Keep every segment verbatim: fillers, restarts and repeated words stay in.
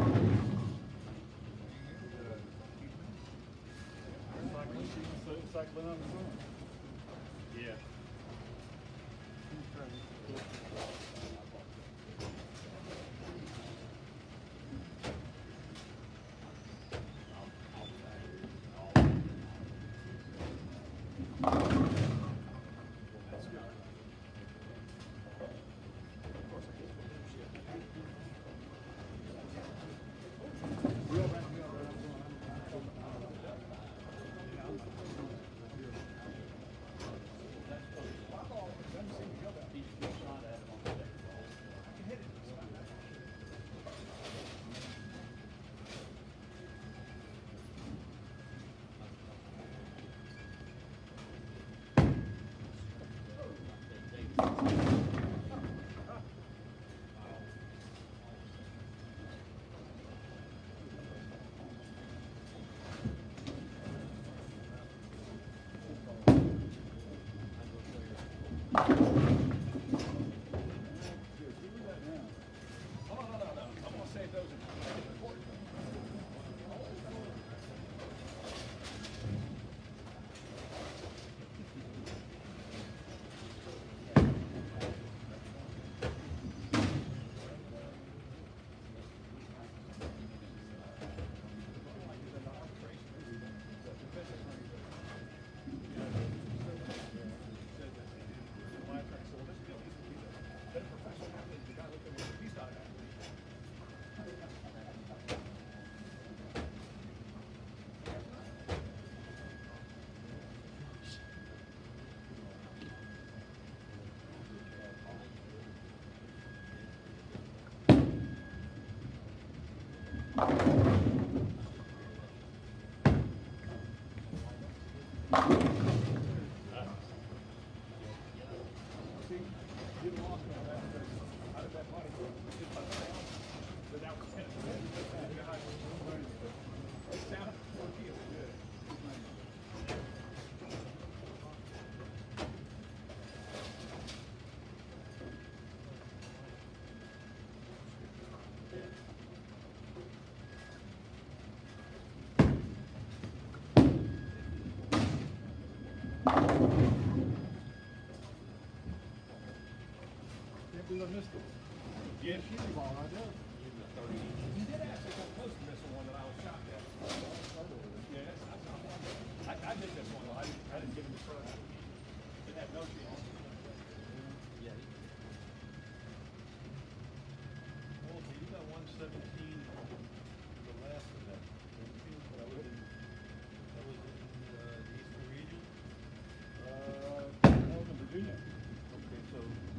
Cycling on the phone. Yeah. We missed it. Yeah, she was all right there. You did actually come close to missing one that I was shocked at. Yeah, that's, that's not one. I, I did this one though. I didn't, I didn't give him the first. Didn't have no chance. Yeah. Oh, okay, you got one seventeen, the last of that. That was in, that was in uh, the Eastern region? Uh, that was in Virginia. Okay, so.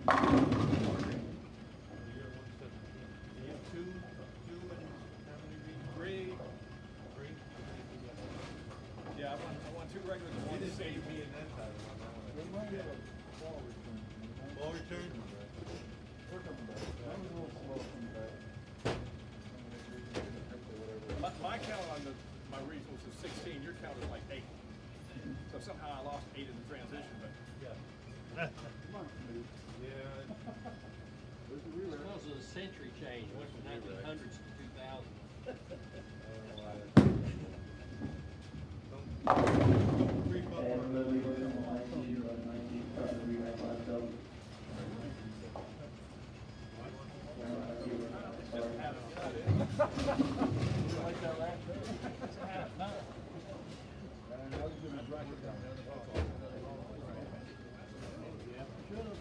Two, two and how many regions? Three. Three? Yeah, I won, I won two regulars and You one didn't state. beat me in that title. We might have a ball return. Ball return? We're coming back. That was a little slow coming back. My, my count on the, my regionals is sixteen, your count is like eight. So somehow I lost eight in the transition, but. Yeah. Come on, Snoop. Yeah. There's a relay. Because of the century change, went from nineteen hundreds to two thousand. Don't creep up And on we'll be it. working on nineteen, uh, nineteen, trying to rewrite myself. Like that last day. And I was gonna drag it down. Should've.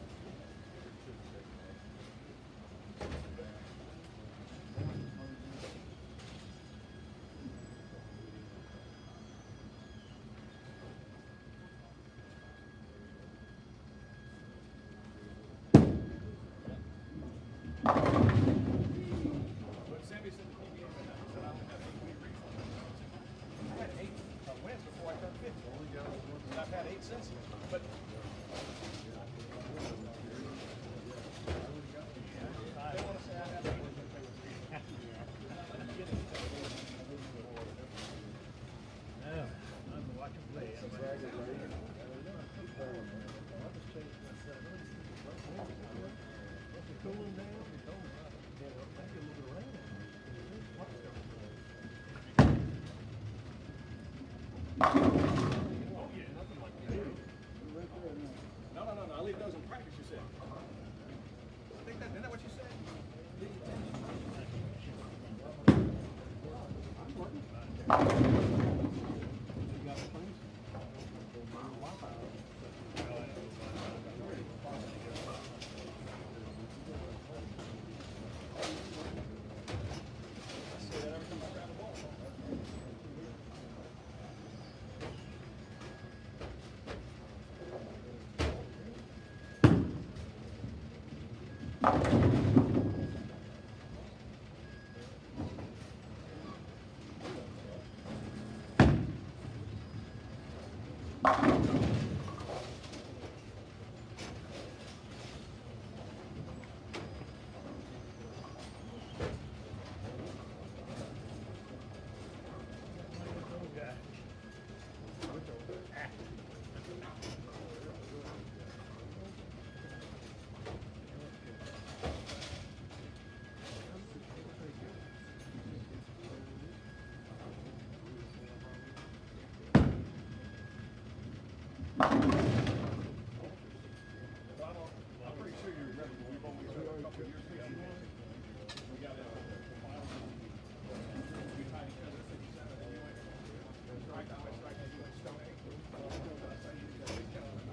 But Sammy said the P B A said I said I'm gonna have eight week regionals. I had eight uh, wins before I turned fifty. And I've had eight since. But. They want to say I have eight. Yeah, I'm to watch him play. Cooling down, it's cold. Yeah, well, maybe a little bit of rain. I'll leave those in practice, you said. I think that, isn't that what you said? I'm pretty sure you remember, but we've only done a couple of years ago. We got a file. We tied each other fifty-seven and you went strike out, I strike, and you went stone eight. That's how you do that.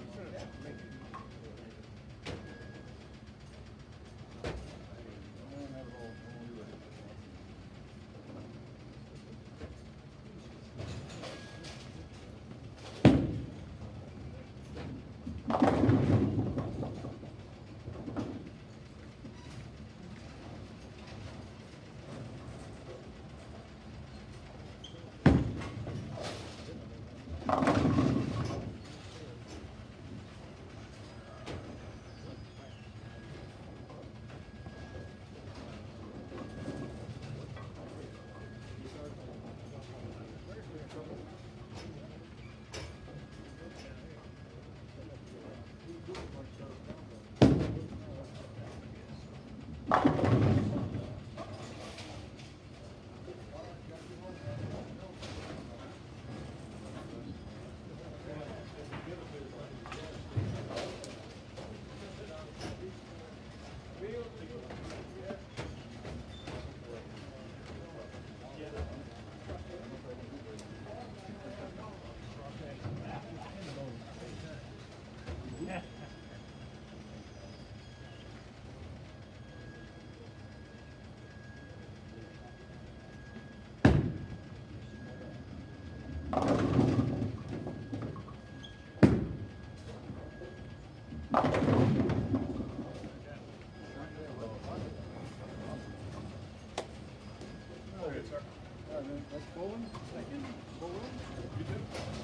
That's bowling? Second? Bowling? You do?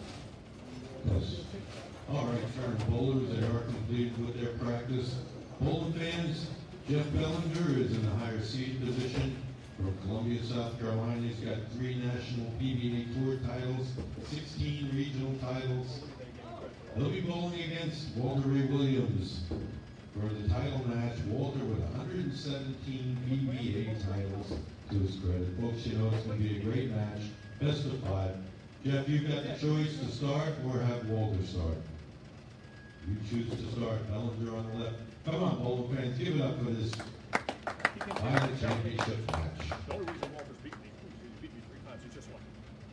Yes. All right, current bowlers, they are completed with their practice. Bowling fans, Jeff Bellinger is in the higher seed position from Columbia, South Carolina. He's got three national P B A Tour titles, sixteen regional titles. He'll be bowling against Walter Ray Williams for the title match. Walter with one hundred seventeen P B A titles to his credit. Folks, you know it's going to be a great match. Best of five. Jeff, you've got the choice to start or have Walter start. You choose to start. Bellinger on the left. Come on, bowling fans, give it up for this final championship match. The only reason Walter's beat me, he beat me three times, he just won.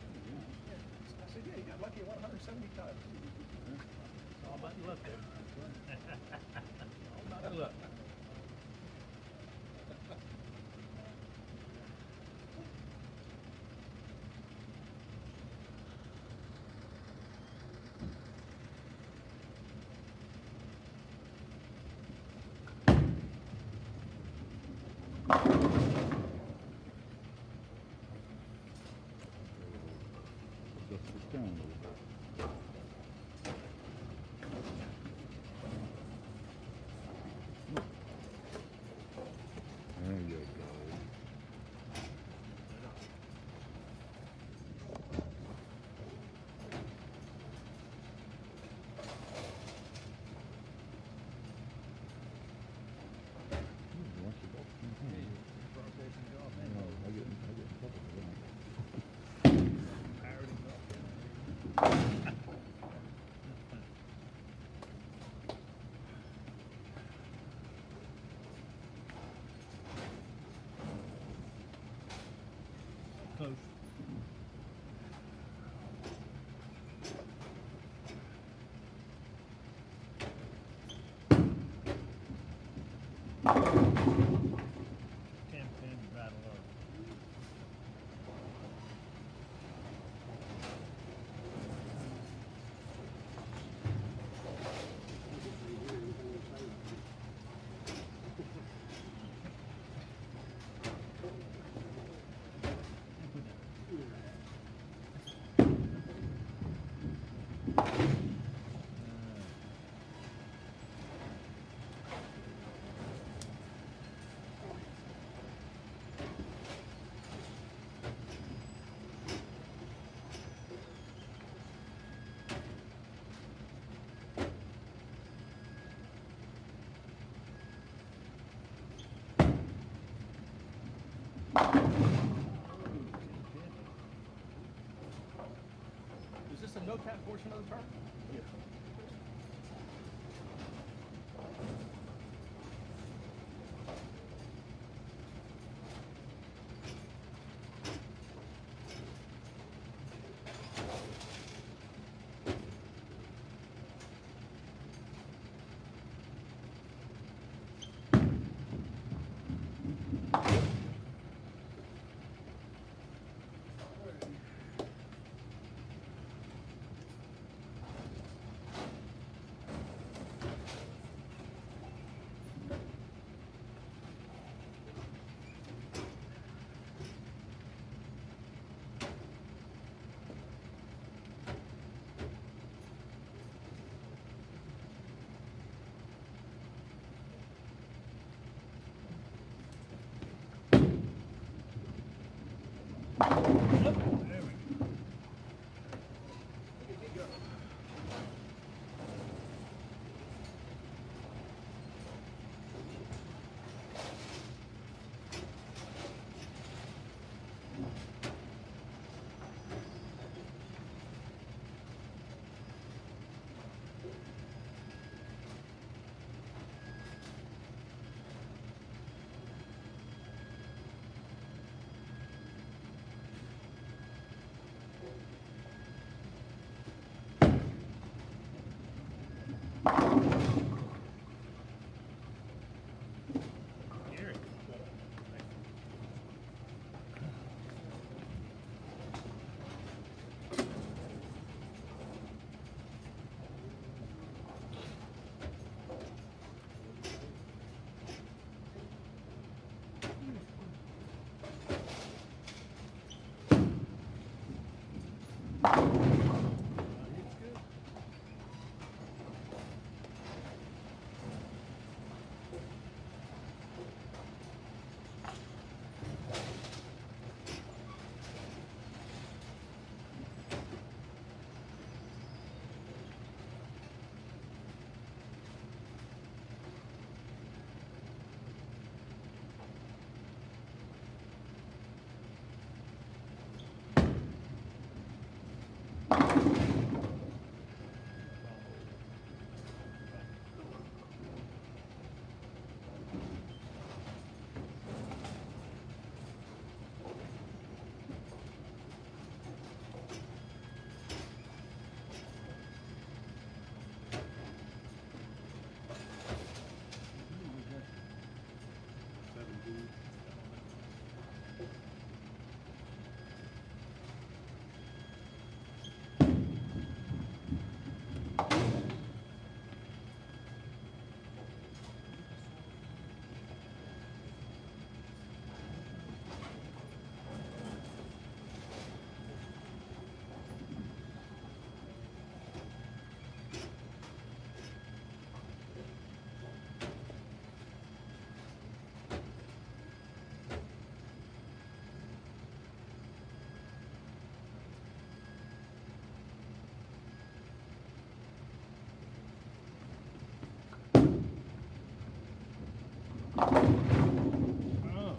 I said, yeah, he got lucky at one hundred seventy times. All about luck there. All about luck. for another term? Yeah. Oh.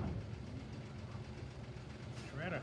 Shredder.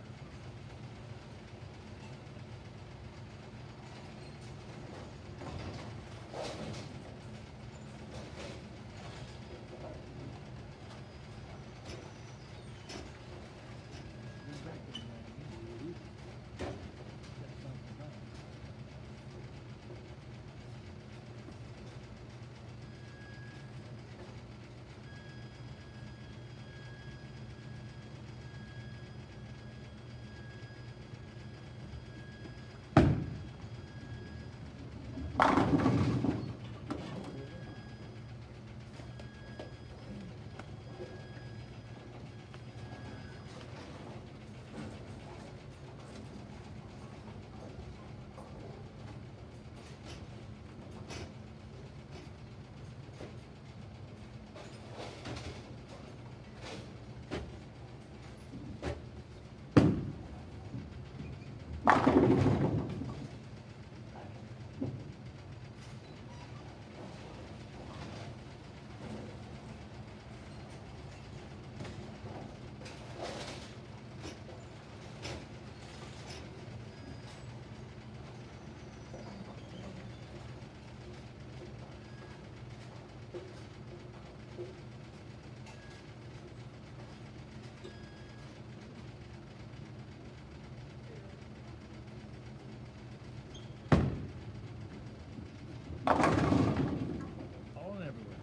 All and everywhere.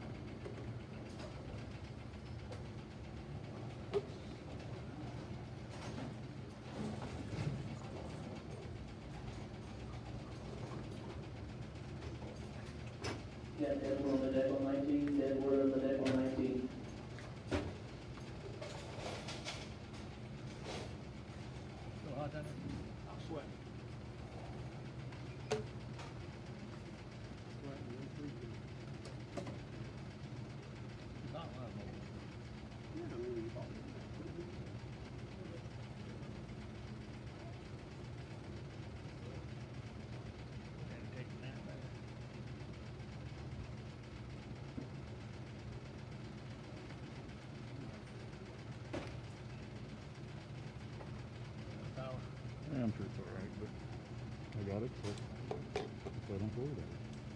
Yeah, dead wood on the deck on nineteen, dead wood on the deck on nineteen. Still hot down there? I'm sweating. Not live, had to take a nap back. Power. Yeah, I'm sure it's all right, but I got it, so, so I don't worry about it.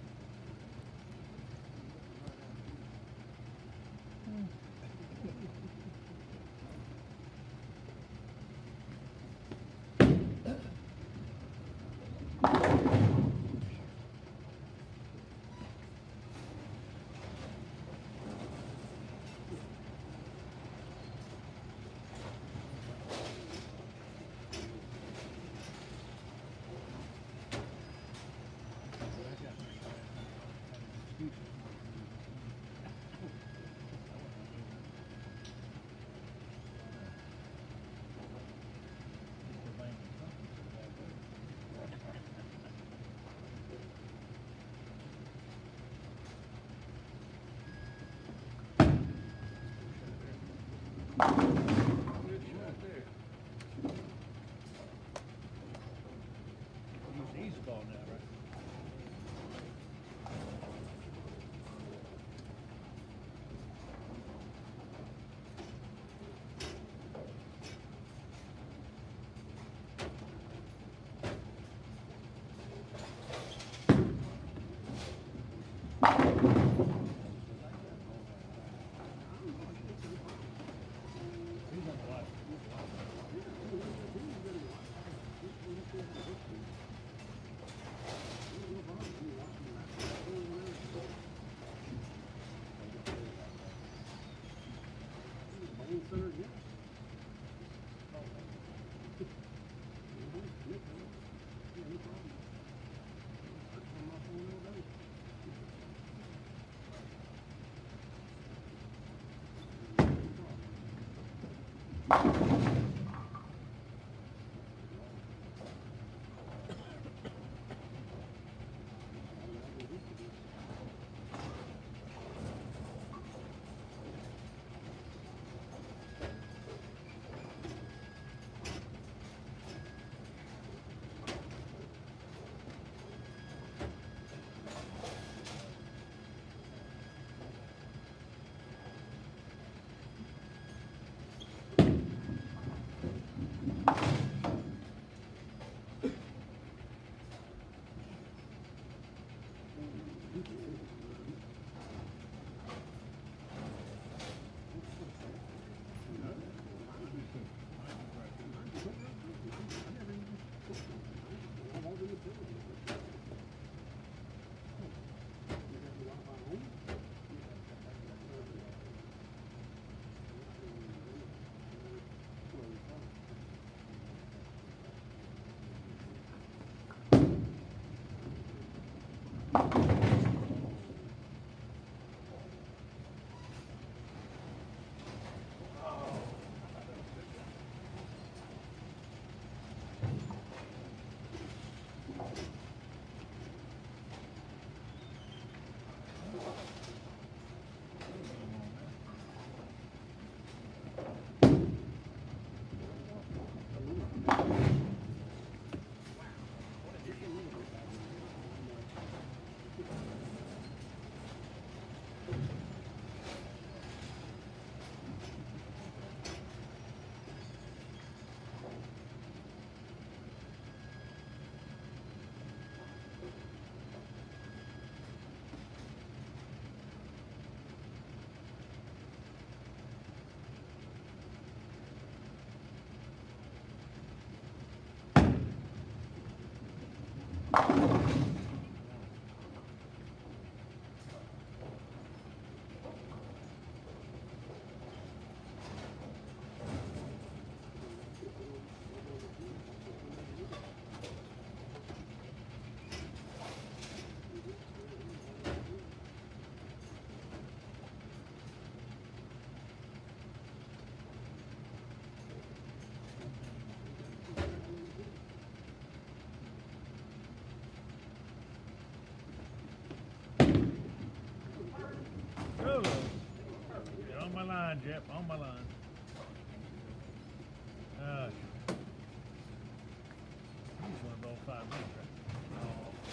Use the easy ball now, right? He's on the left. line, Jeff, on my line. Uh, he's one of all five minutes, right?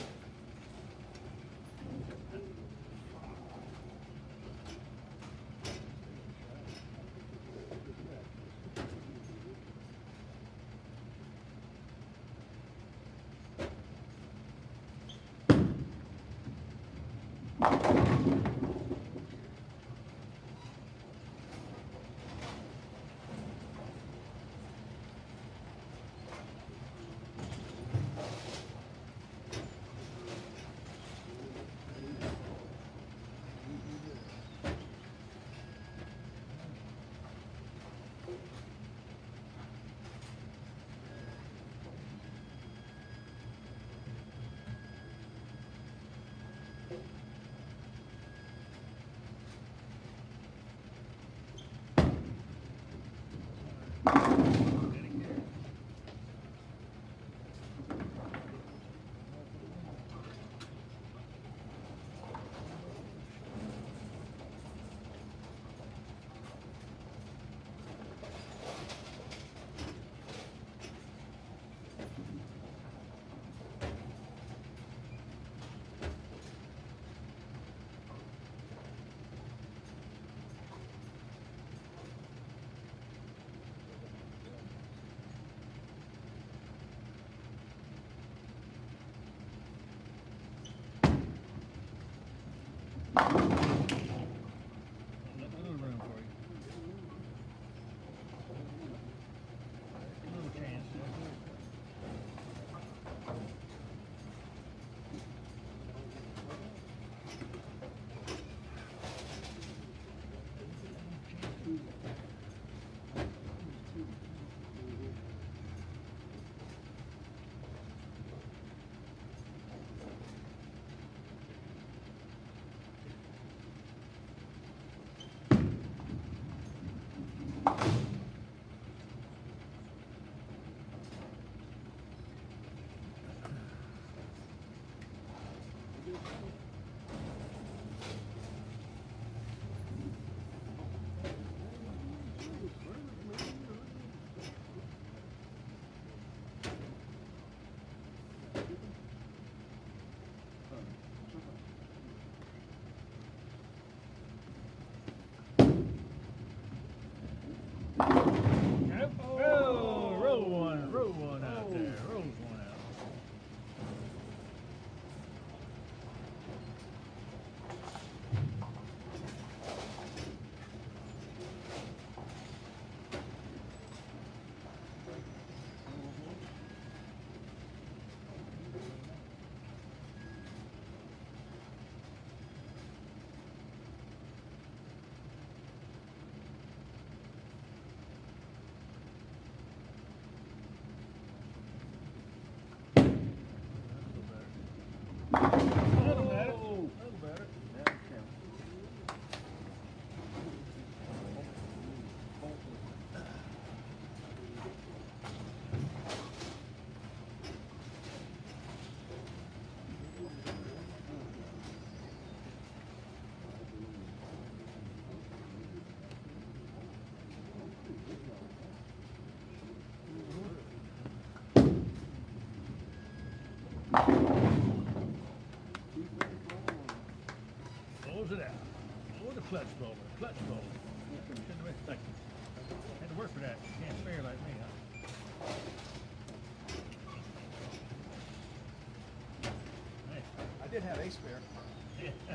A little room for you. A little chance. Yep. Oh, roll one, roll one out there, rolls one out. Little better. Little better. Close it out. Oh, the clutch roller, clutch roller. Shouldn't have been stuck. Had to work for that. You can't spare like me, huh? Hey. I did have a spare. Yeah.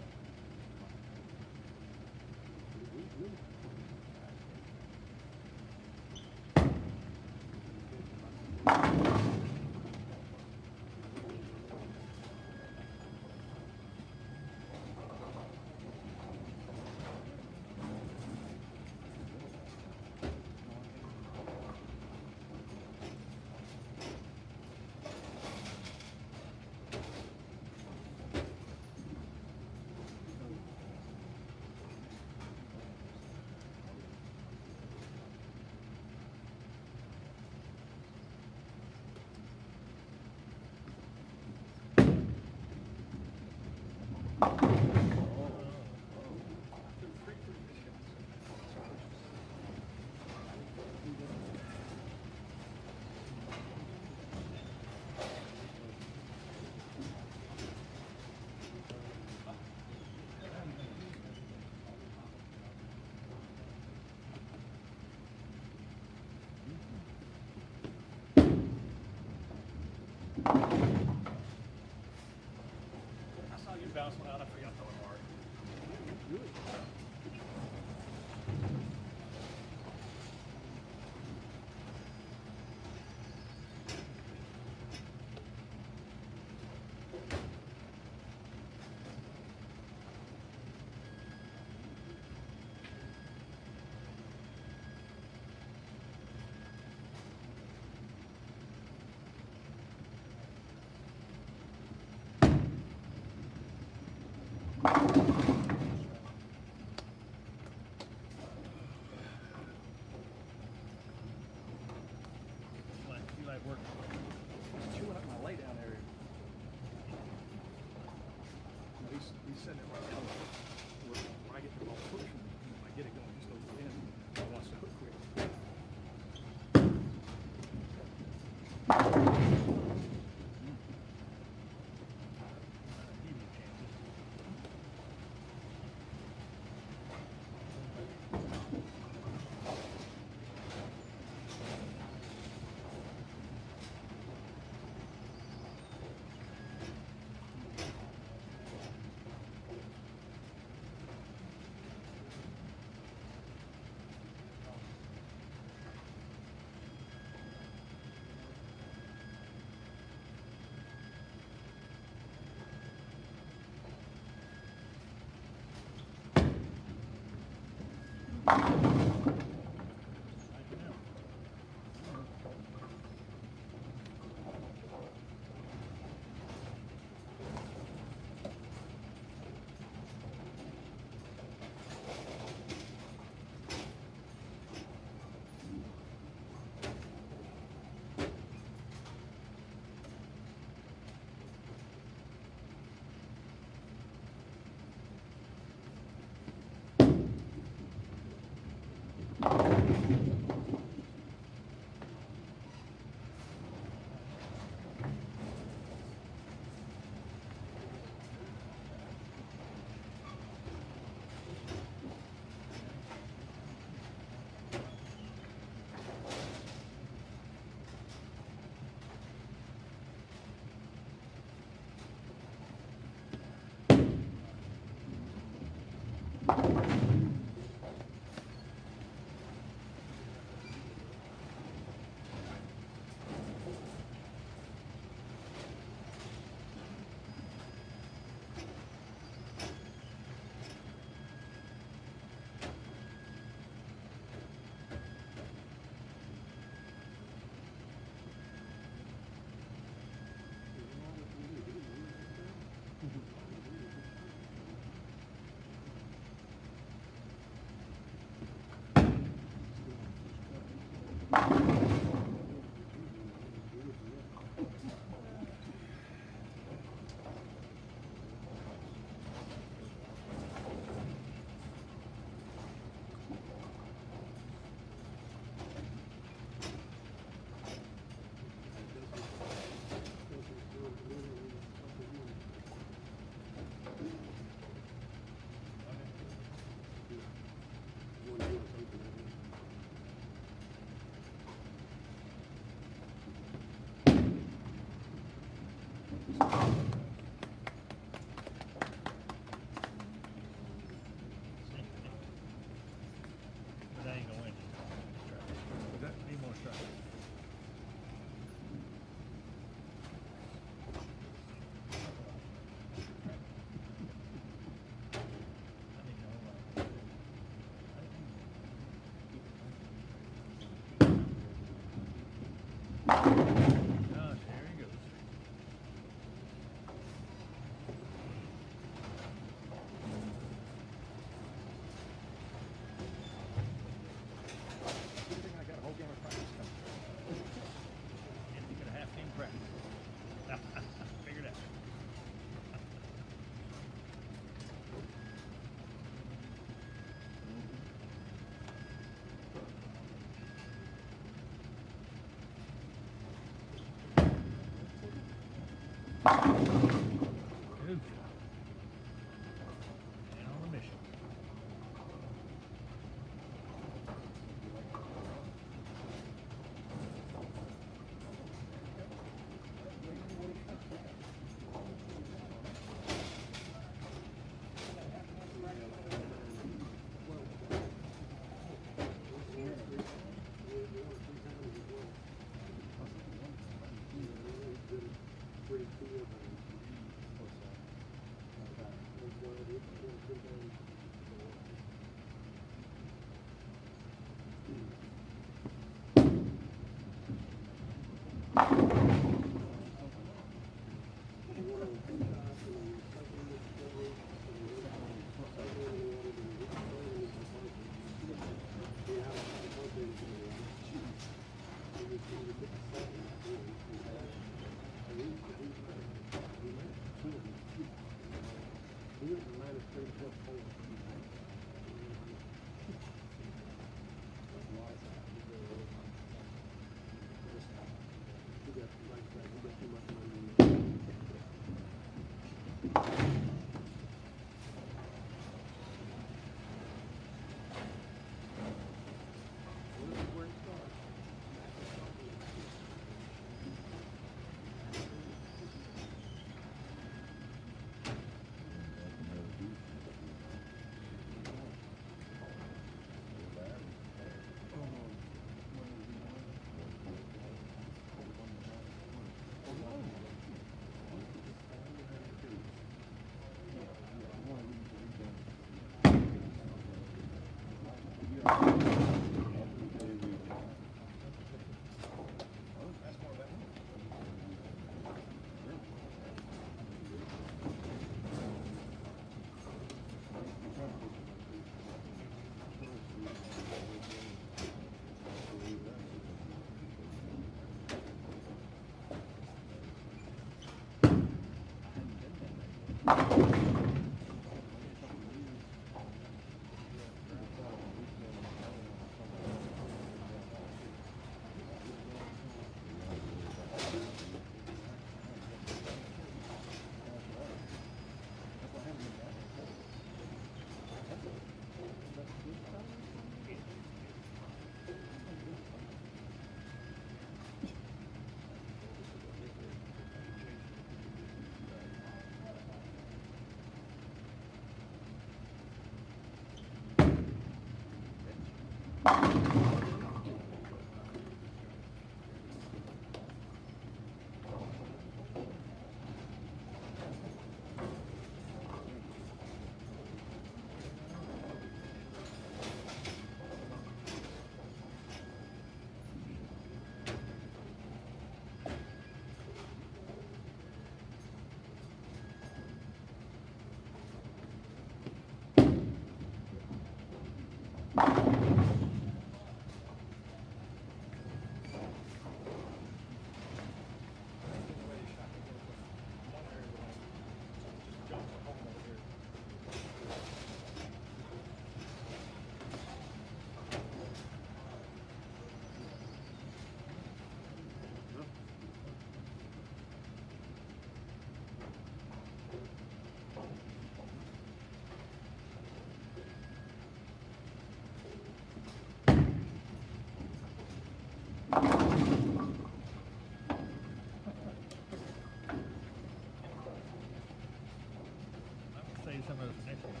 Save some of those next one.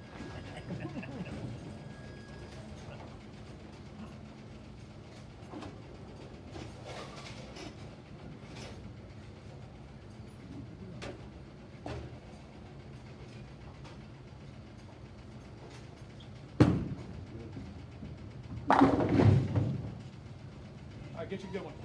All right, get you a good one.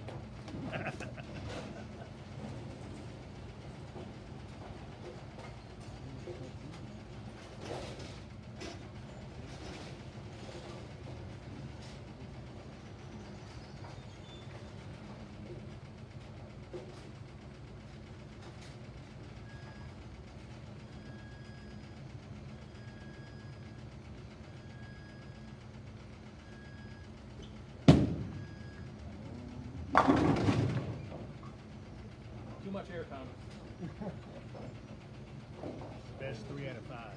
Too much air time. Best three out of five.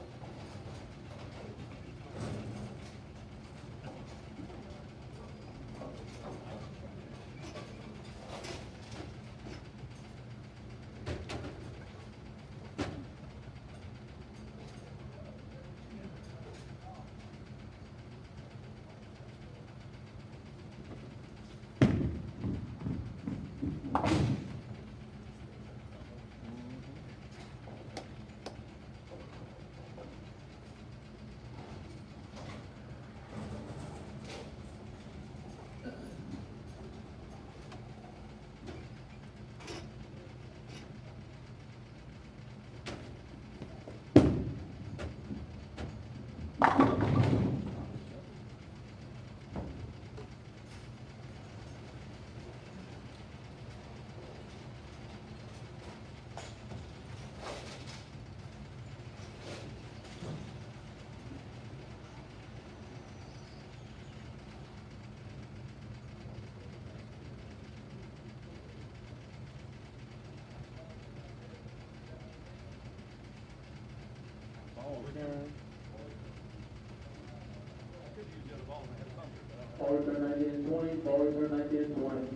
Ball return nineteen and twenty, ball return nineteen and twenty.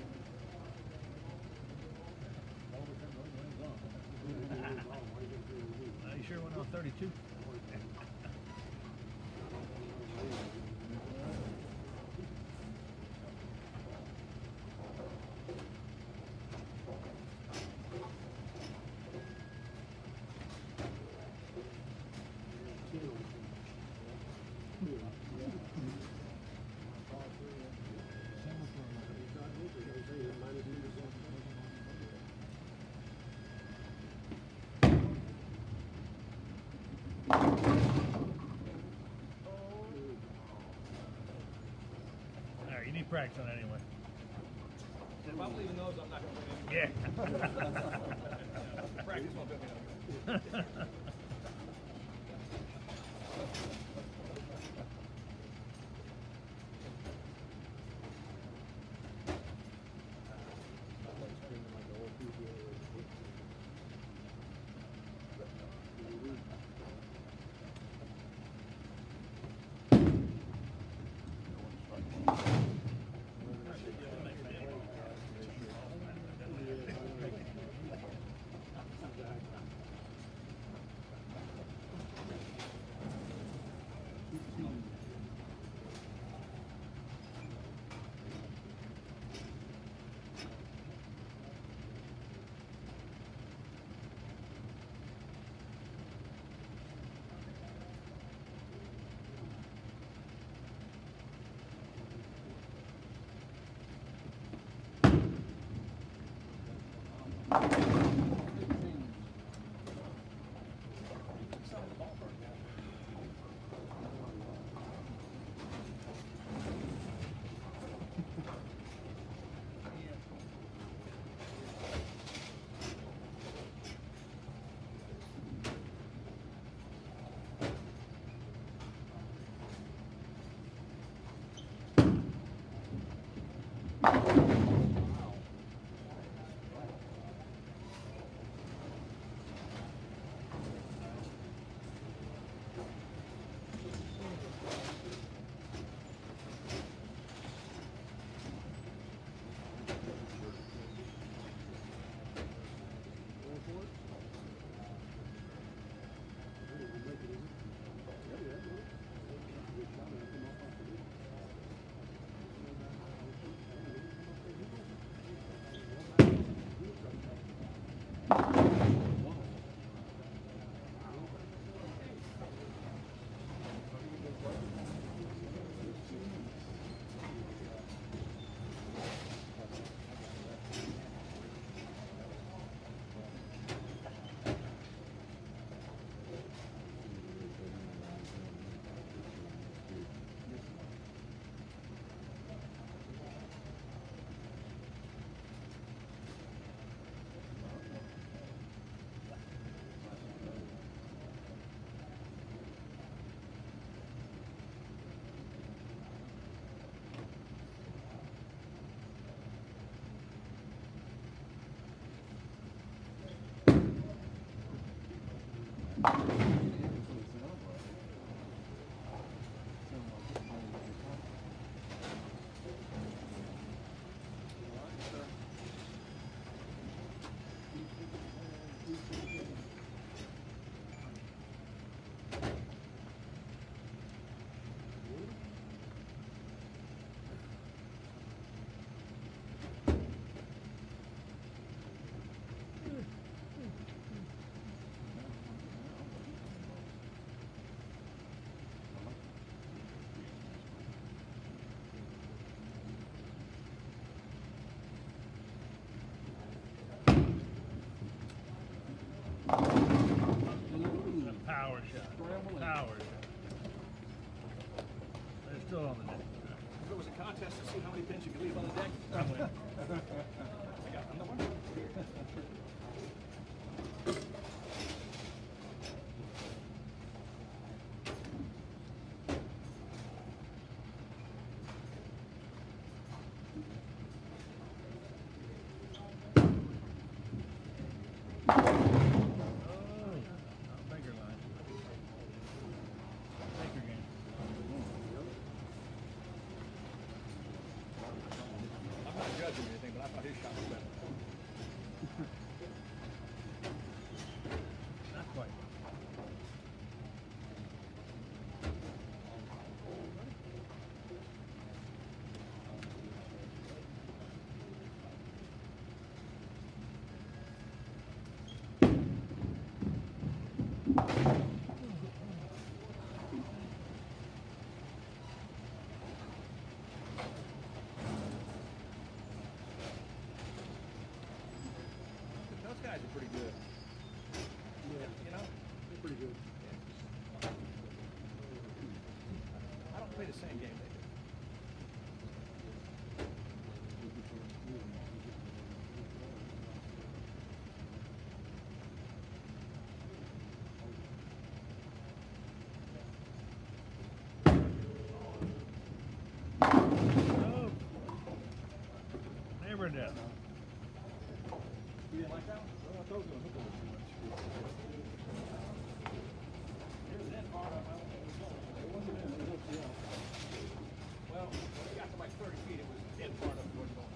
Are you sure went on thirty-two? Alright, you need practice on that anyway. If I'm leaving those, I'm not going to win Yeah. any. Practice won't get me no good. Power shot. Power shot. They're still on the deck. If it was a contest to see how many pins you could leave on the deck, I win. I got, I'm the winner. Judging anything, but I thought his shot was better. Not quite. Those guys are pretty good. Yeah. You know? They're pretty good. I don't play the same game they do. Oh. Never enough. You didn't like that one? Well, I thought it was going to hook over too much. It was that far up, I don't think it was going. It wasn't in, it was, yeah. Well, when it got to like thirty feet, it was in far enough towards going.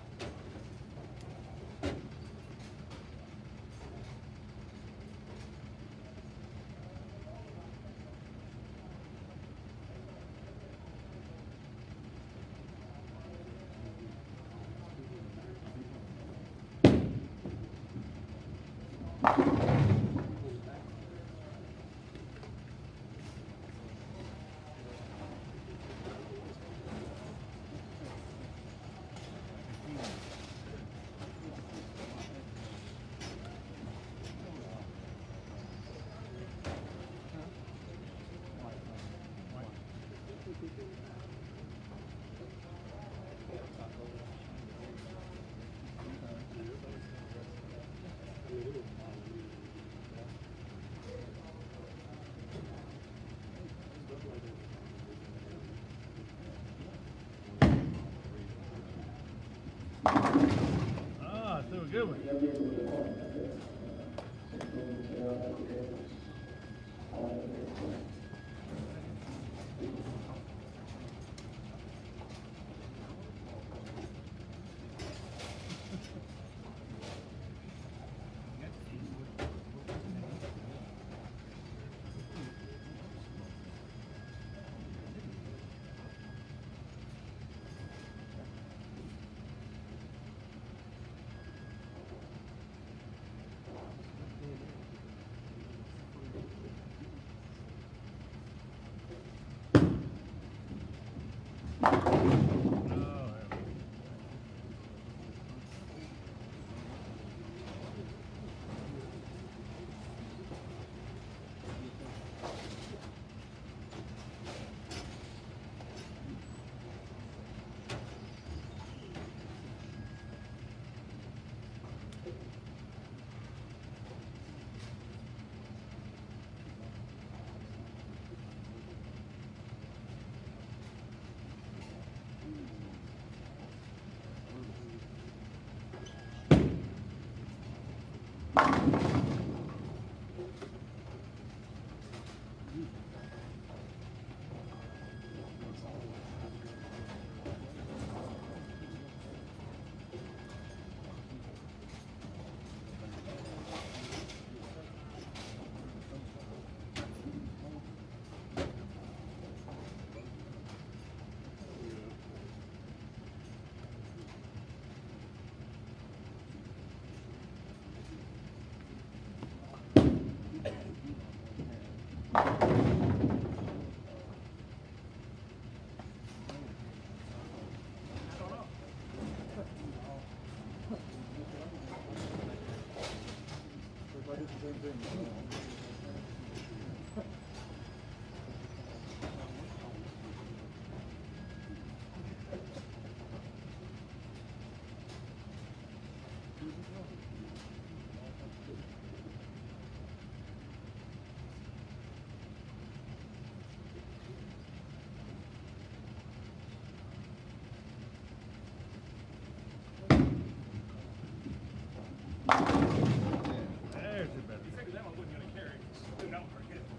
Ah, threw a good one. There's your better. You figured that one wasn't gonna carry. Dude, that one forget it.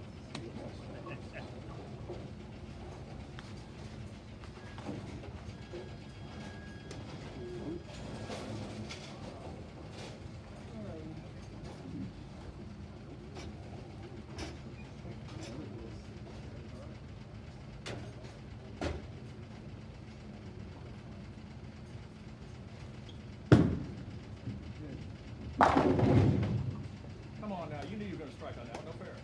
Come on now, you knew you were gonna strike on that one, no fair.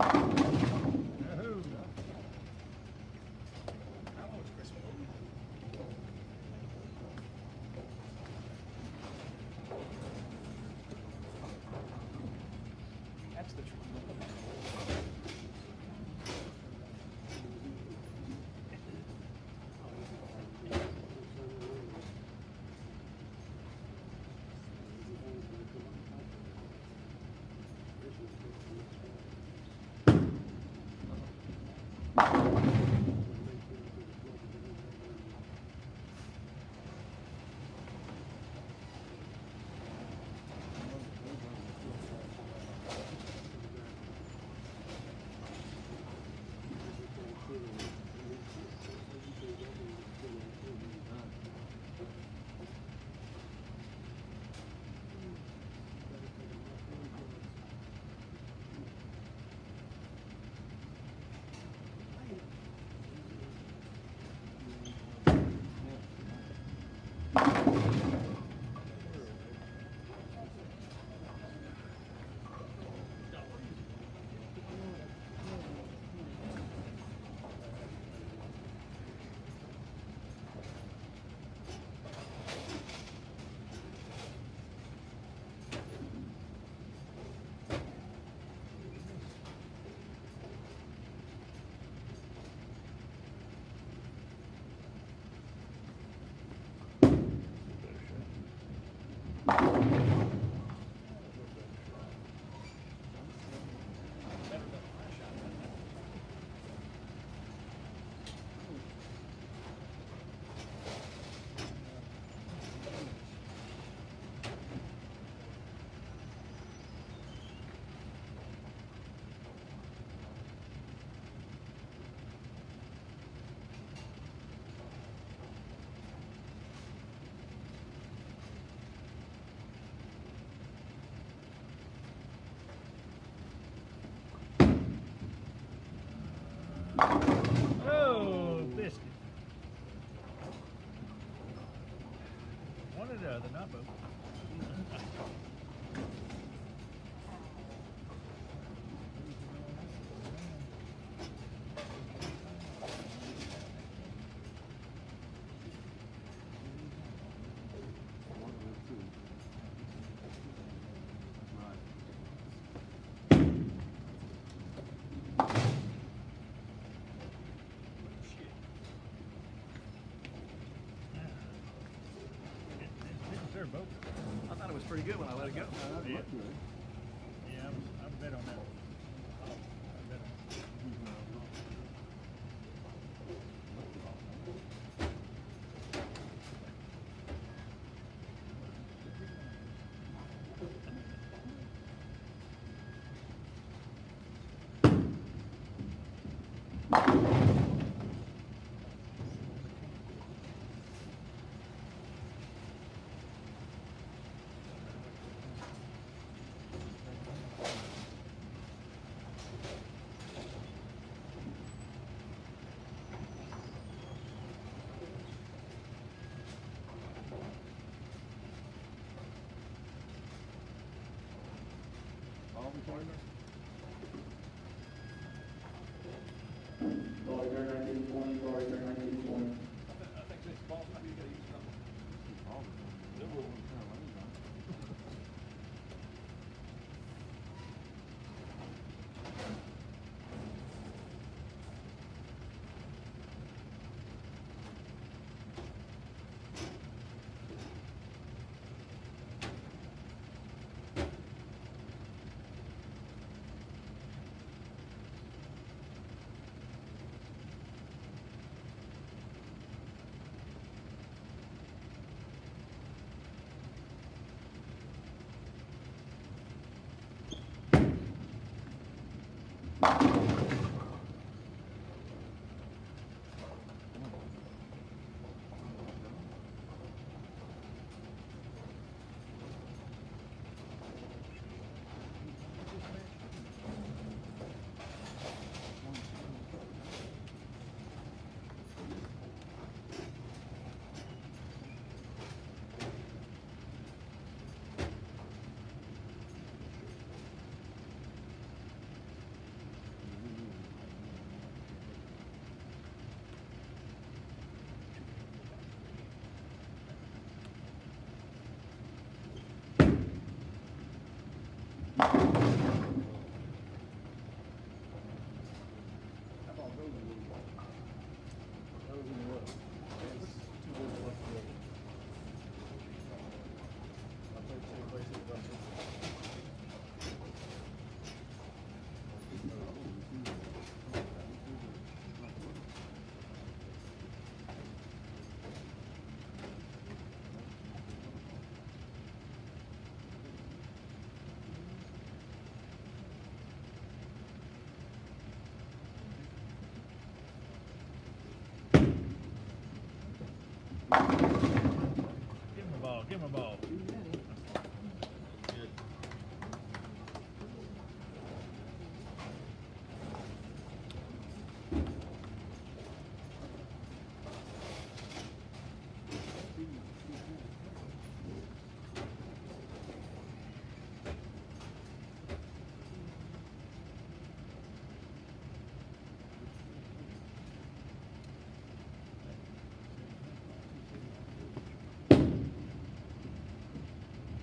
Yahoo! How old is Chris Bolden? That's the truth. Oh, biscuit. One or the other, not both. Both. I thought it was pretty good when I let it go. Yeah, yeah I'm, I'm bet on that. I bet on Ball return nineteen twenty, ball return nineteen twenty. I think this ball, maybe you gotta use something.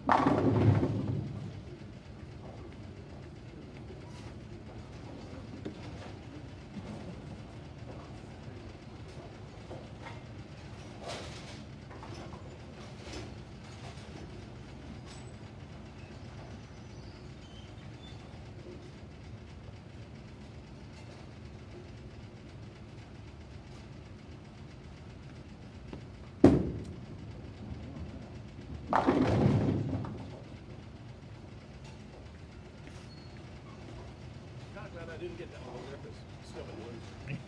Kind of glad I didn't get that one over there, because it's still been loose.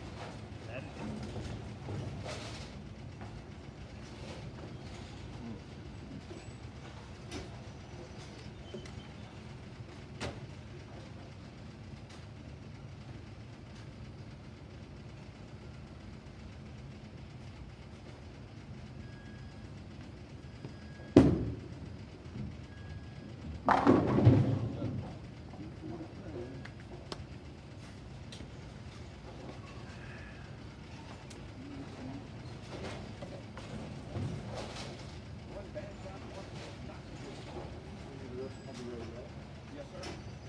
Yes, sir.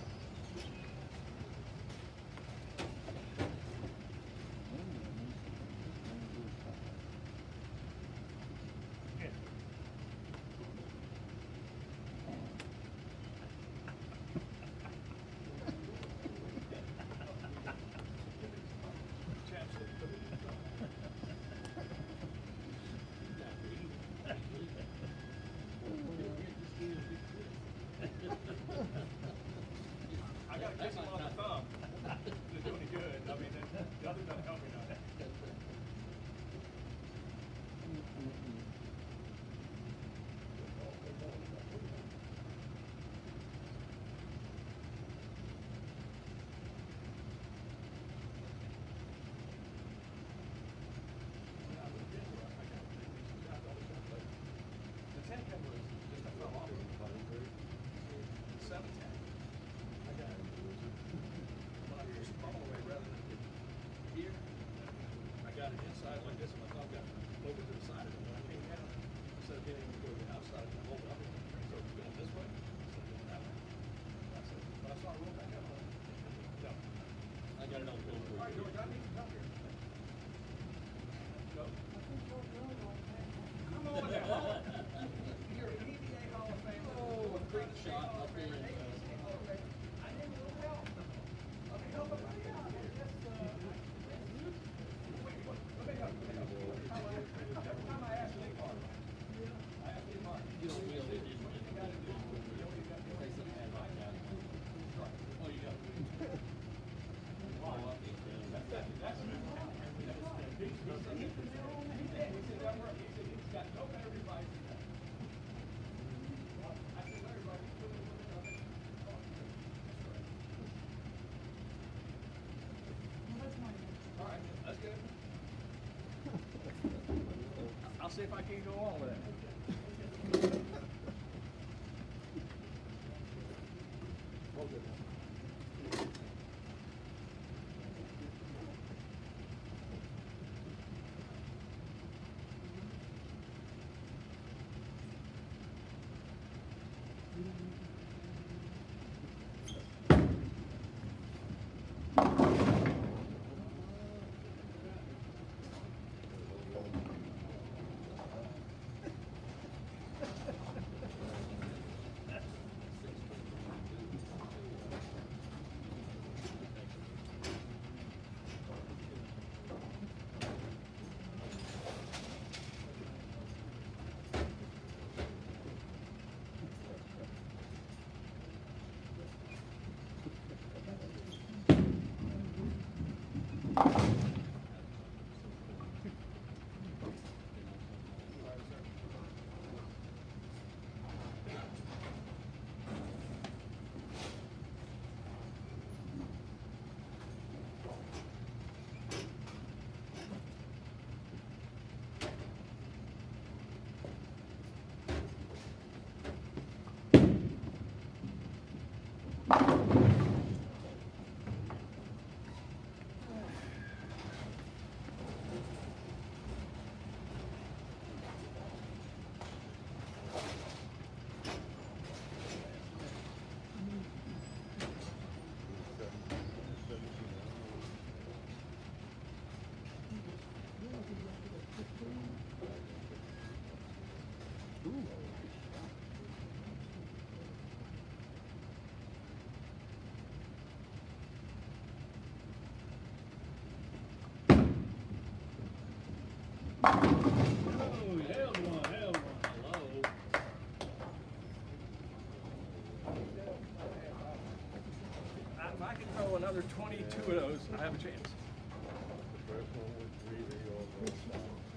I gotta kiss him on the thumb to do any good. I mean, that- the other doesn't help me none. The ten pin was just, I fell off. Seven ten. I got it. When I pushed the ball away rather than get here, I got it inside like this, and my thumb got over to the side of it. When I came down, instead of getting to go to the outside, I hold it up. So it's going this way, instead of going that way. That's it. But I saw it roll back up. No. I got it on film for All right, you. George, I need to come here. Go. Come on now. You're an E B A Hall of Famer. Oh, a great shot up there. in, uh, I need a little help. Let me help everybody out here. Just, uh, wait, wait, let me help, let me help. Every time I- every time I ask Lee Martin, I ask Lee Martin. You don't feel it, you just- You gotta do, you always gotta do. Say something bad like that. Oh, you got it. Oh, I think, uh, That's, that's, that's. He said, he said that work, he said he's got no better advice than that. I said, Larry, like, put it, put it on it. All right, that's good. I'll see if I can go on with it. Well, good. I can throw another twenty-two of those, I have a chance. The first one was really over.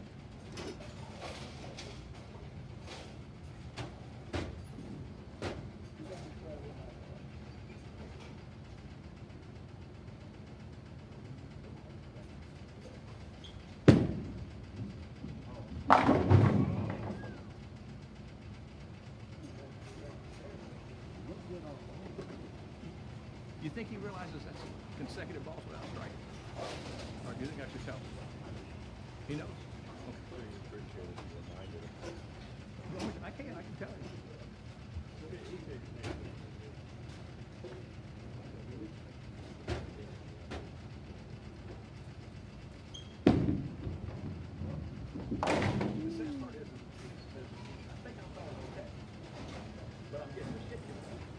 You think he realizes that's consecutive balls without striking? Or do you think I should tell him? He knows? Well, I can, I can tell you. The sad part is, I think I'm throwing okay, but I'm getting ridiculous.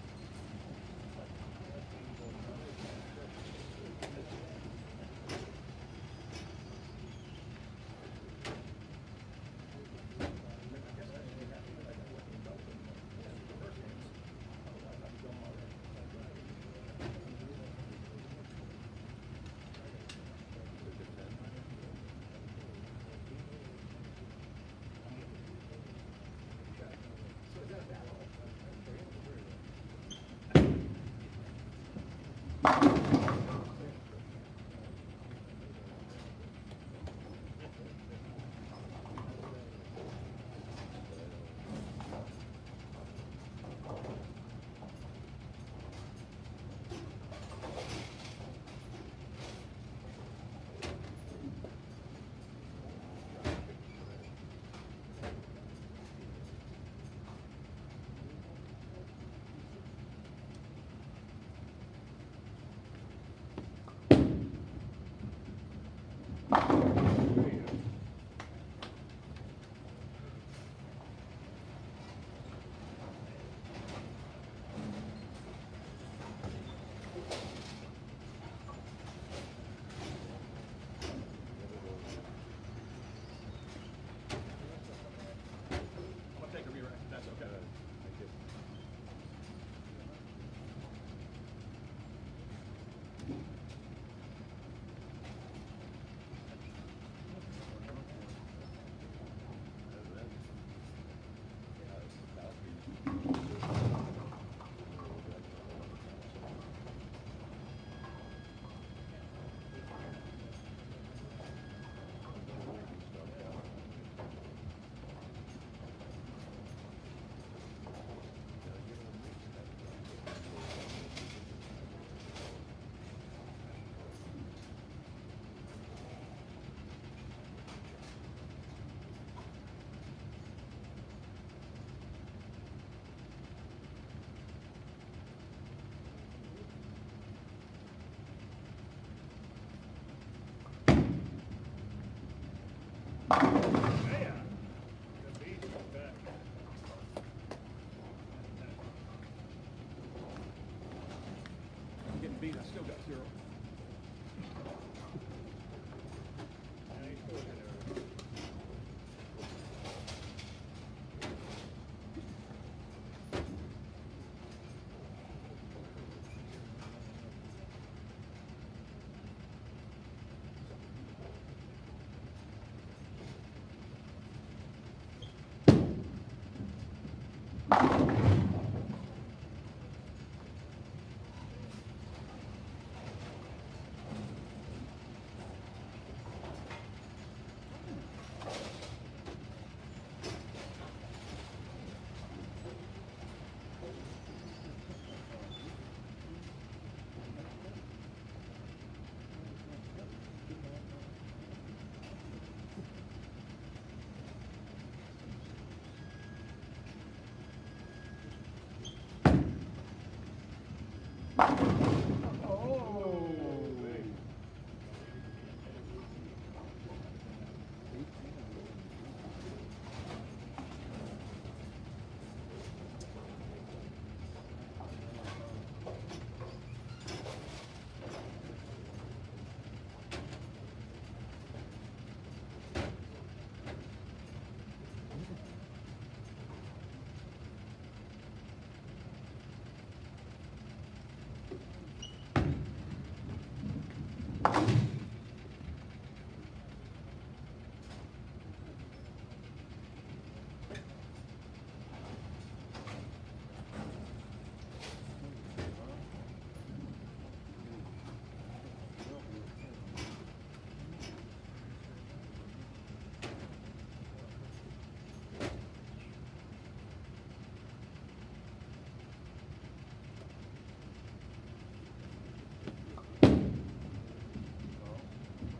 I'm getting beat, I still got zero.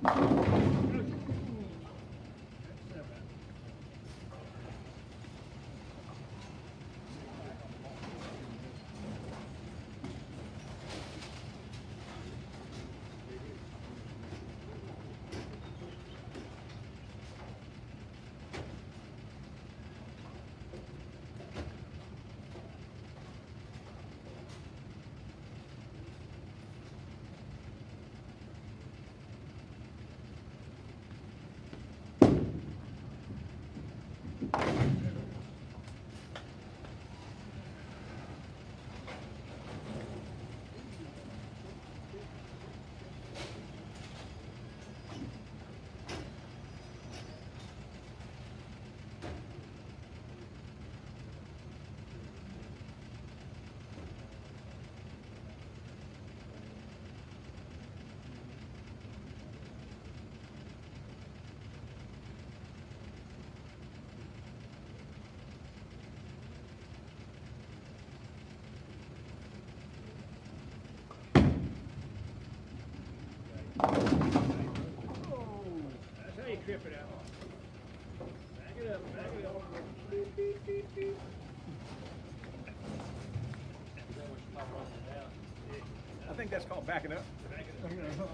That's how you trip it out. Back it up, back it up. Beep, beep, beep, beep. Is that what you're talking about now? I think that's called backing up. Backing up.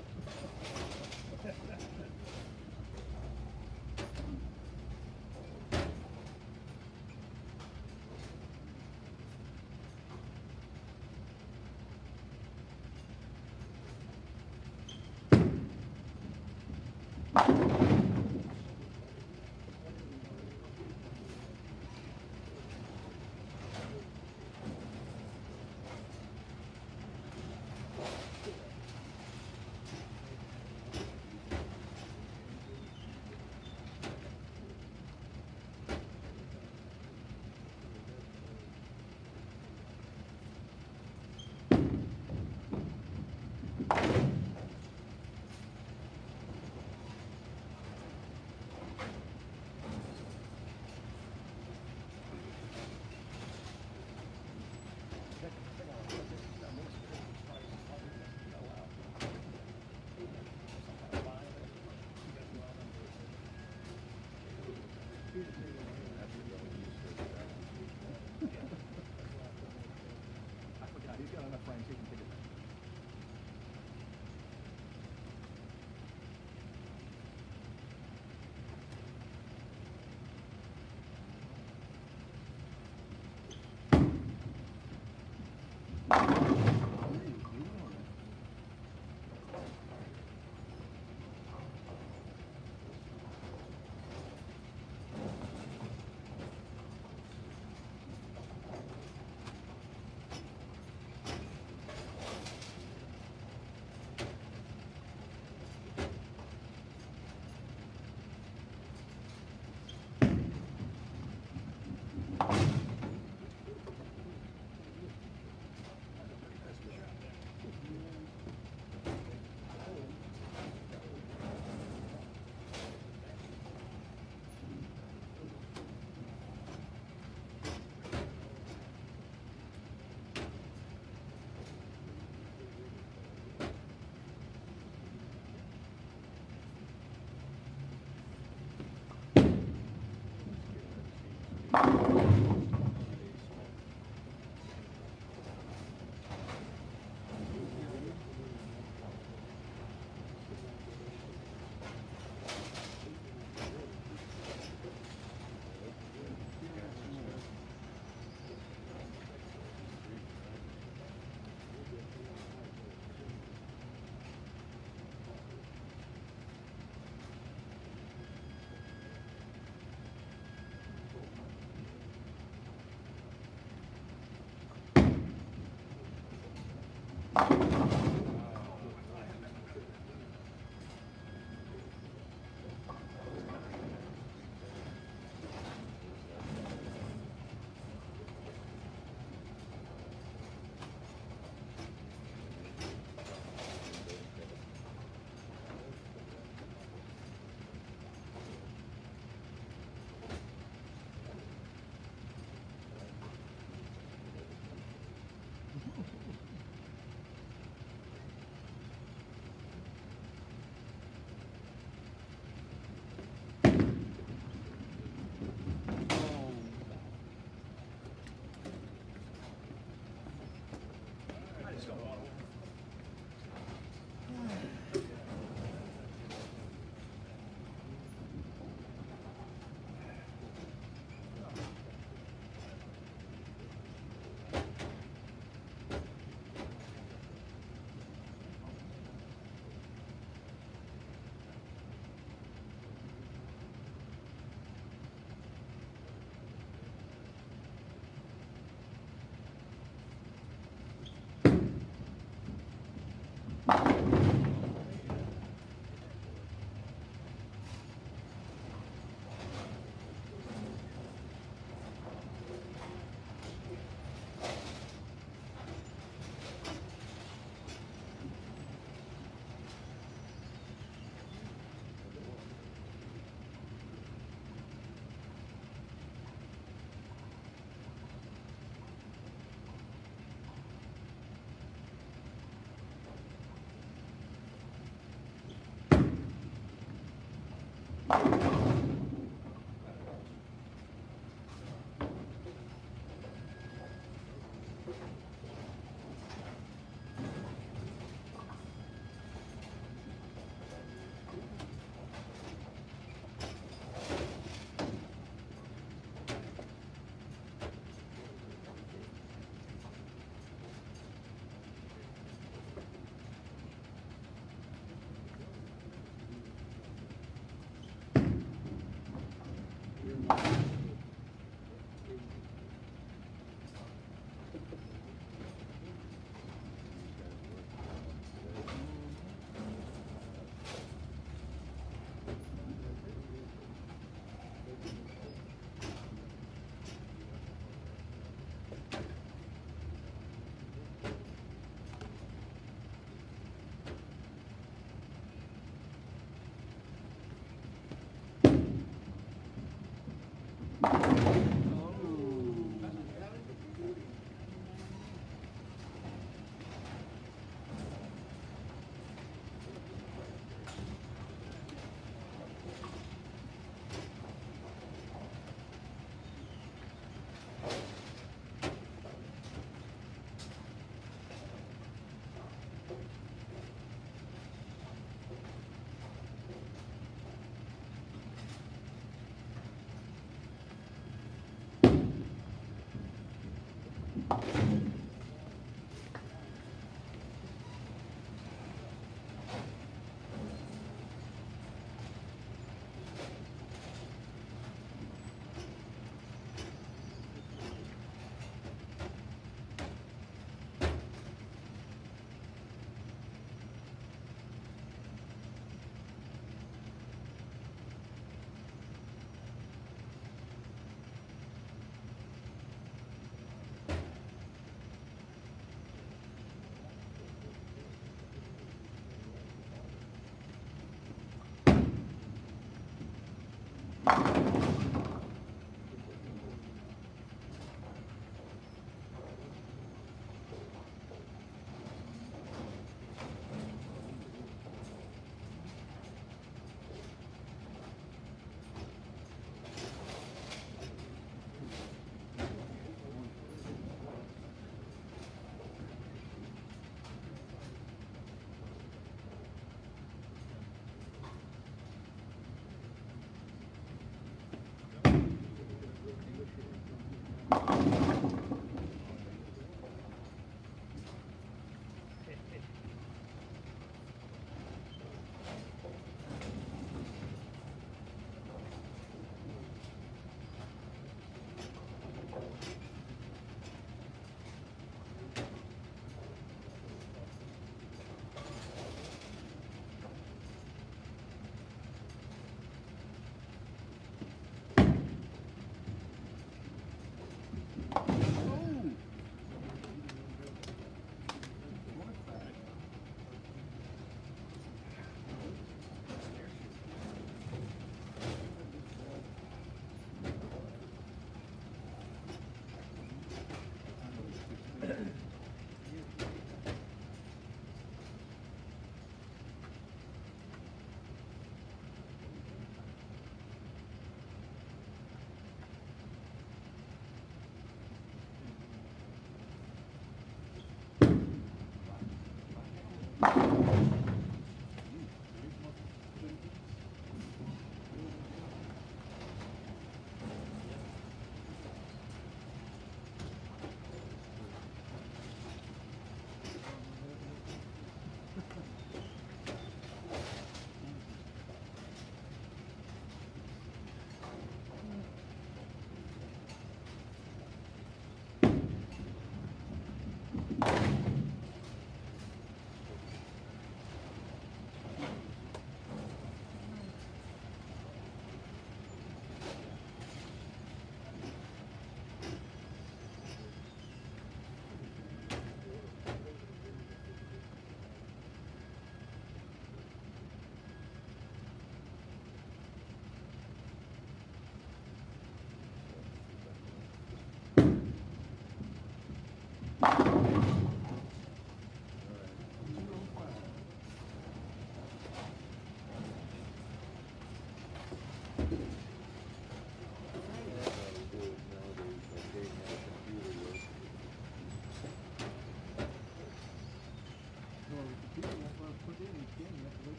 I forgot, he's got enough frames, he can pick it up.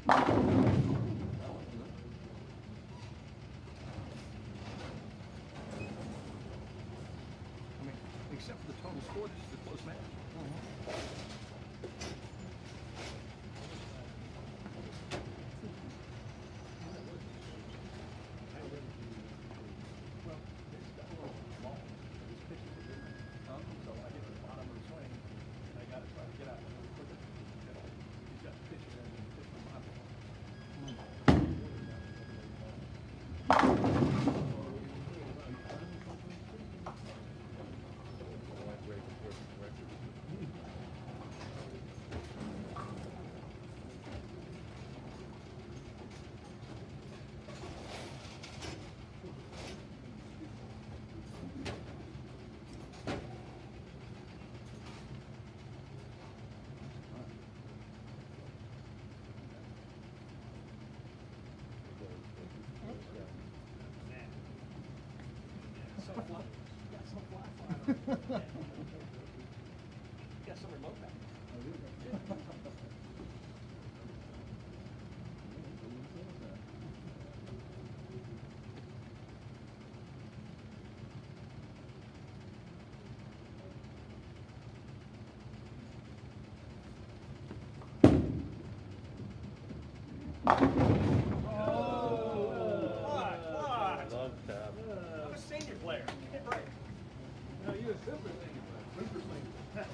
I mean, except for the total score, this is a close match. Well, this got a little long. This pitch is different. Um, so I get to the bottom of the swing, and I got to try to get out a little quicker. He's got to pitch it in and pitch from my ball. So fly. Got some fly fly. Got some remote back. Fly, fly. Love tap. I'm a senior player. Give me a break. No, you a super thing, super thing.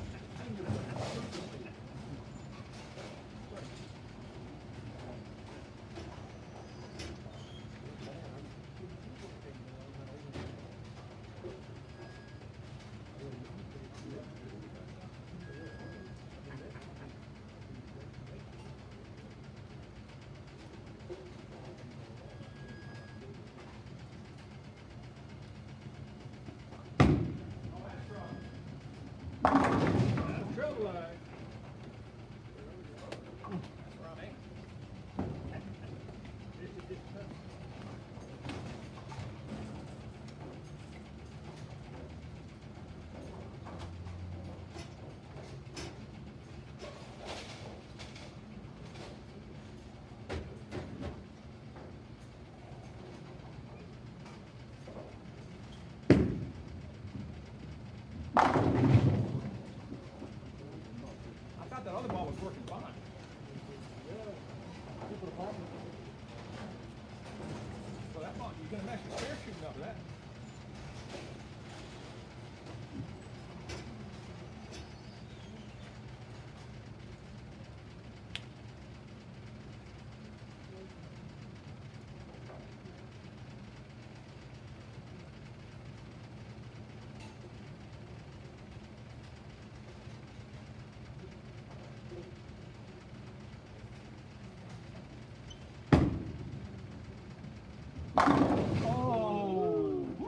Trouble line. That's where I'm aiming. I thought that other ball was working fine. Well, that ball, you're gonna mess your spare shooting up with that. Oh!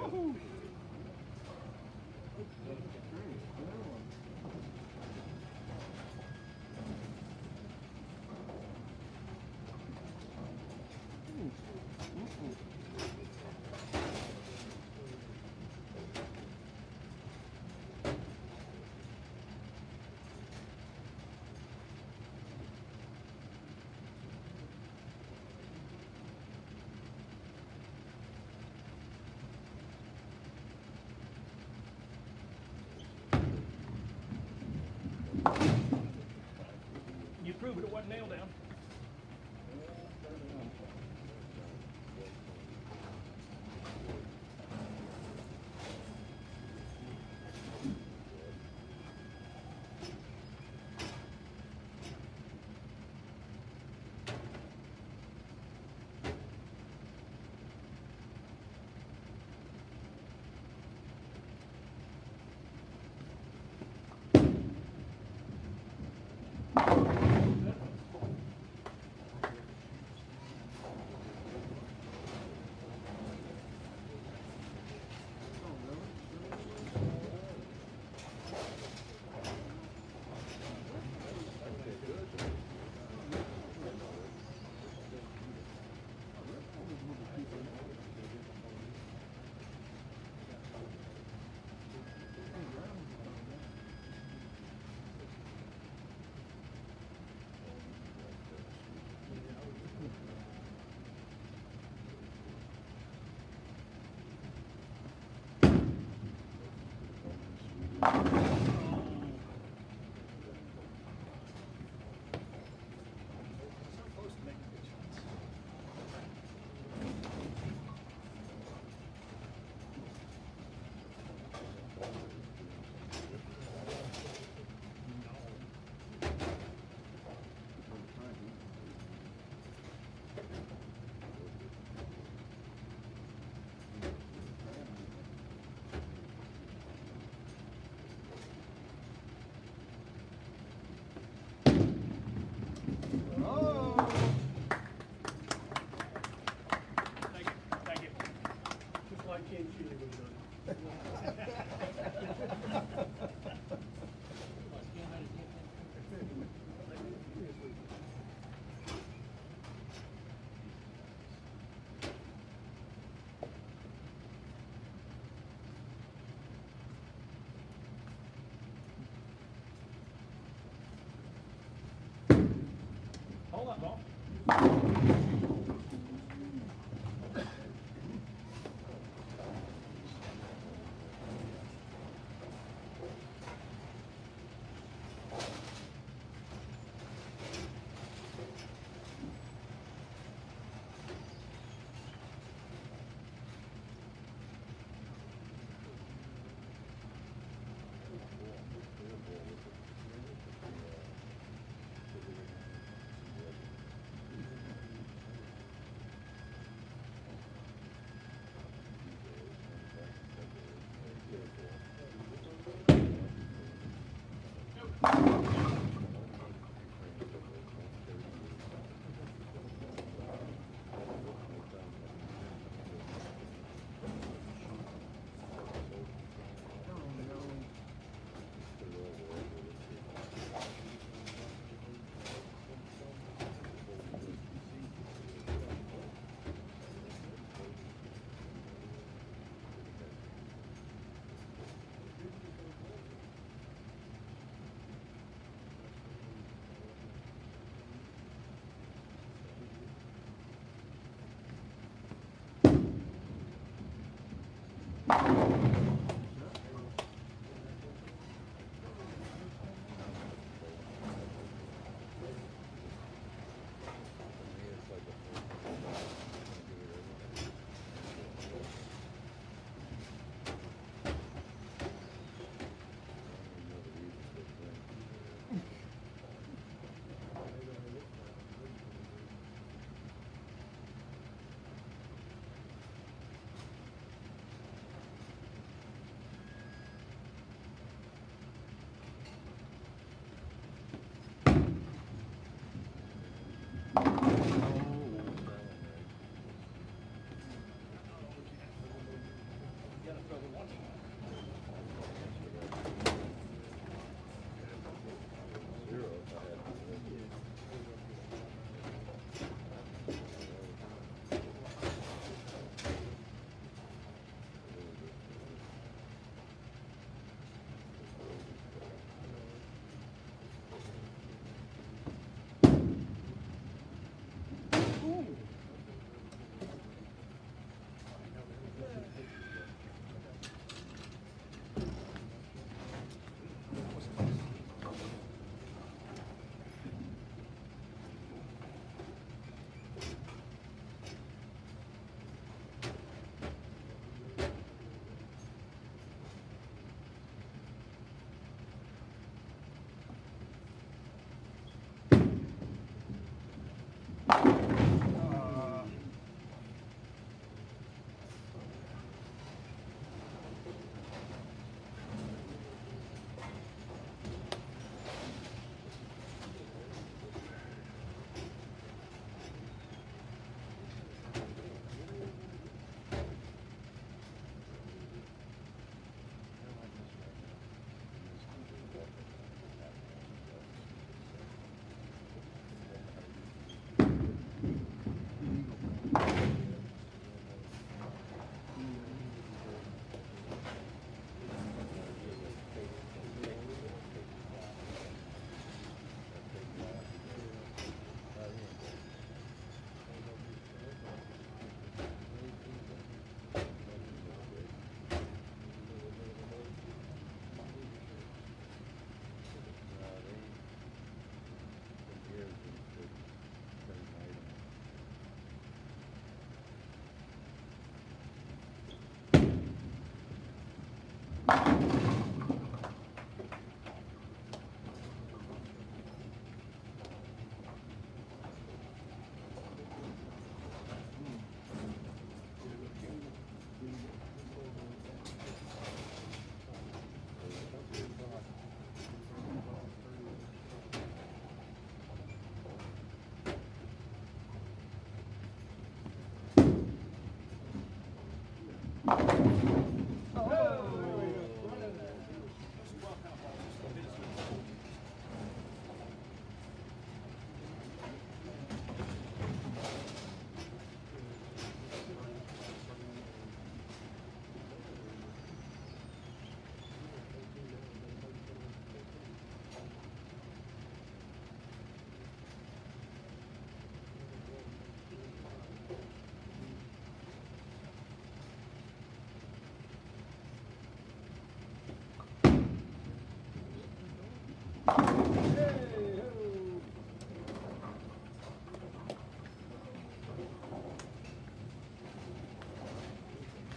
Thank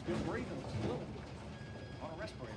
Been breathing a little on a respirator.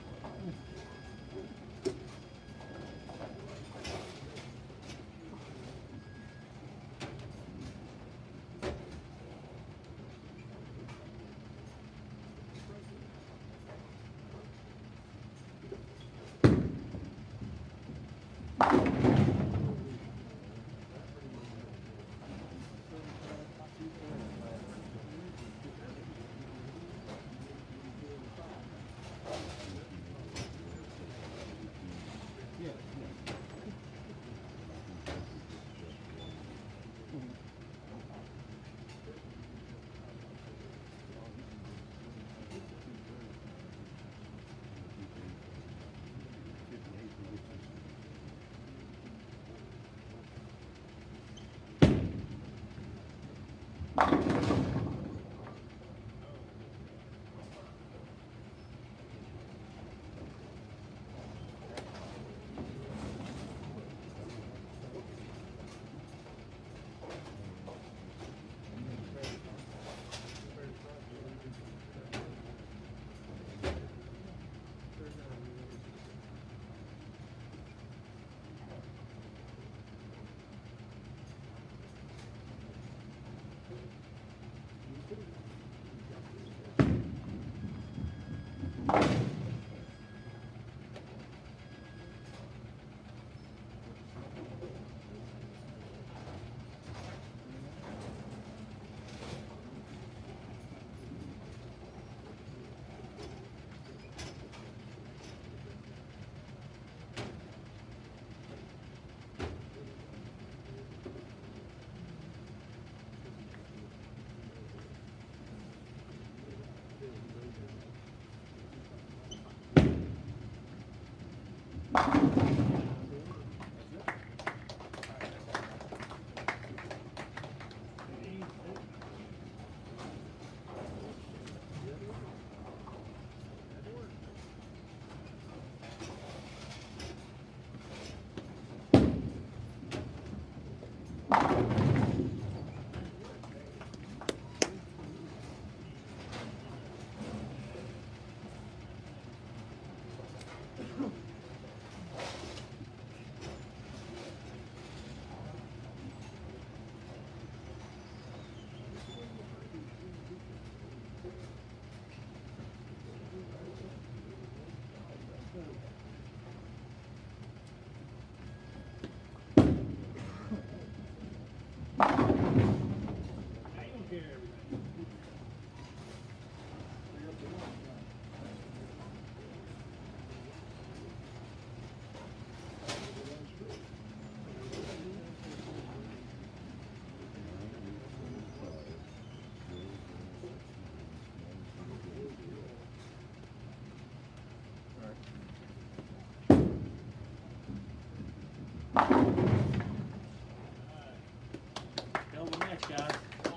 Hell of a match, guys.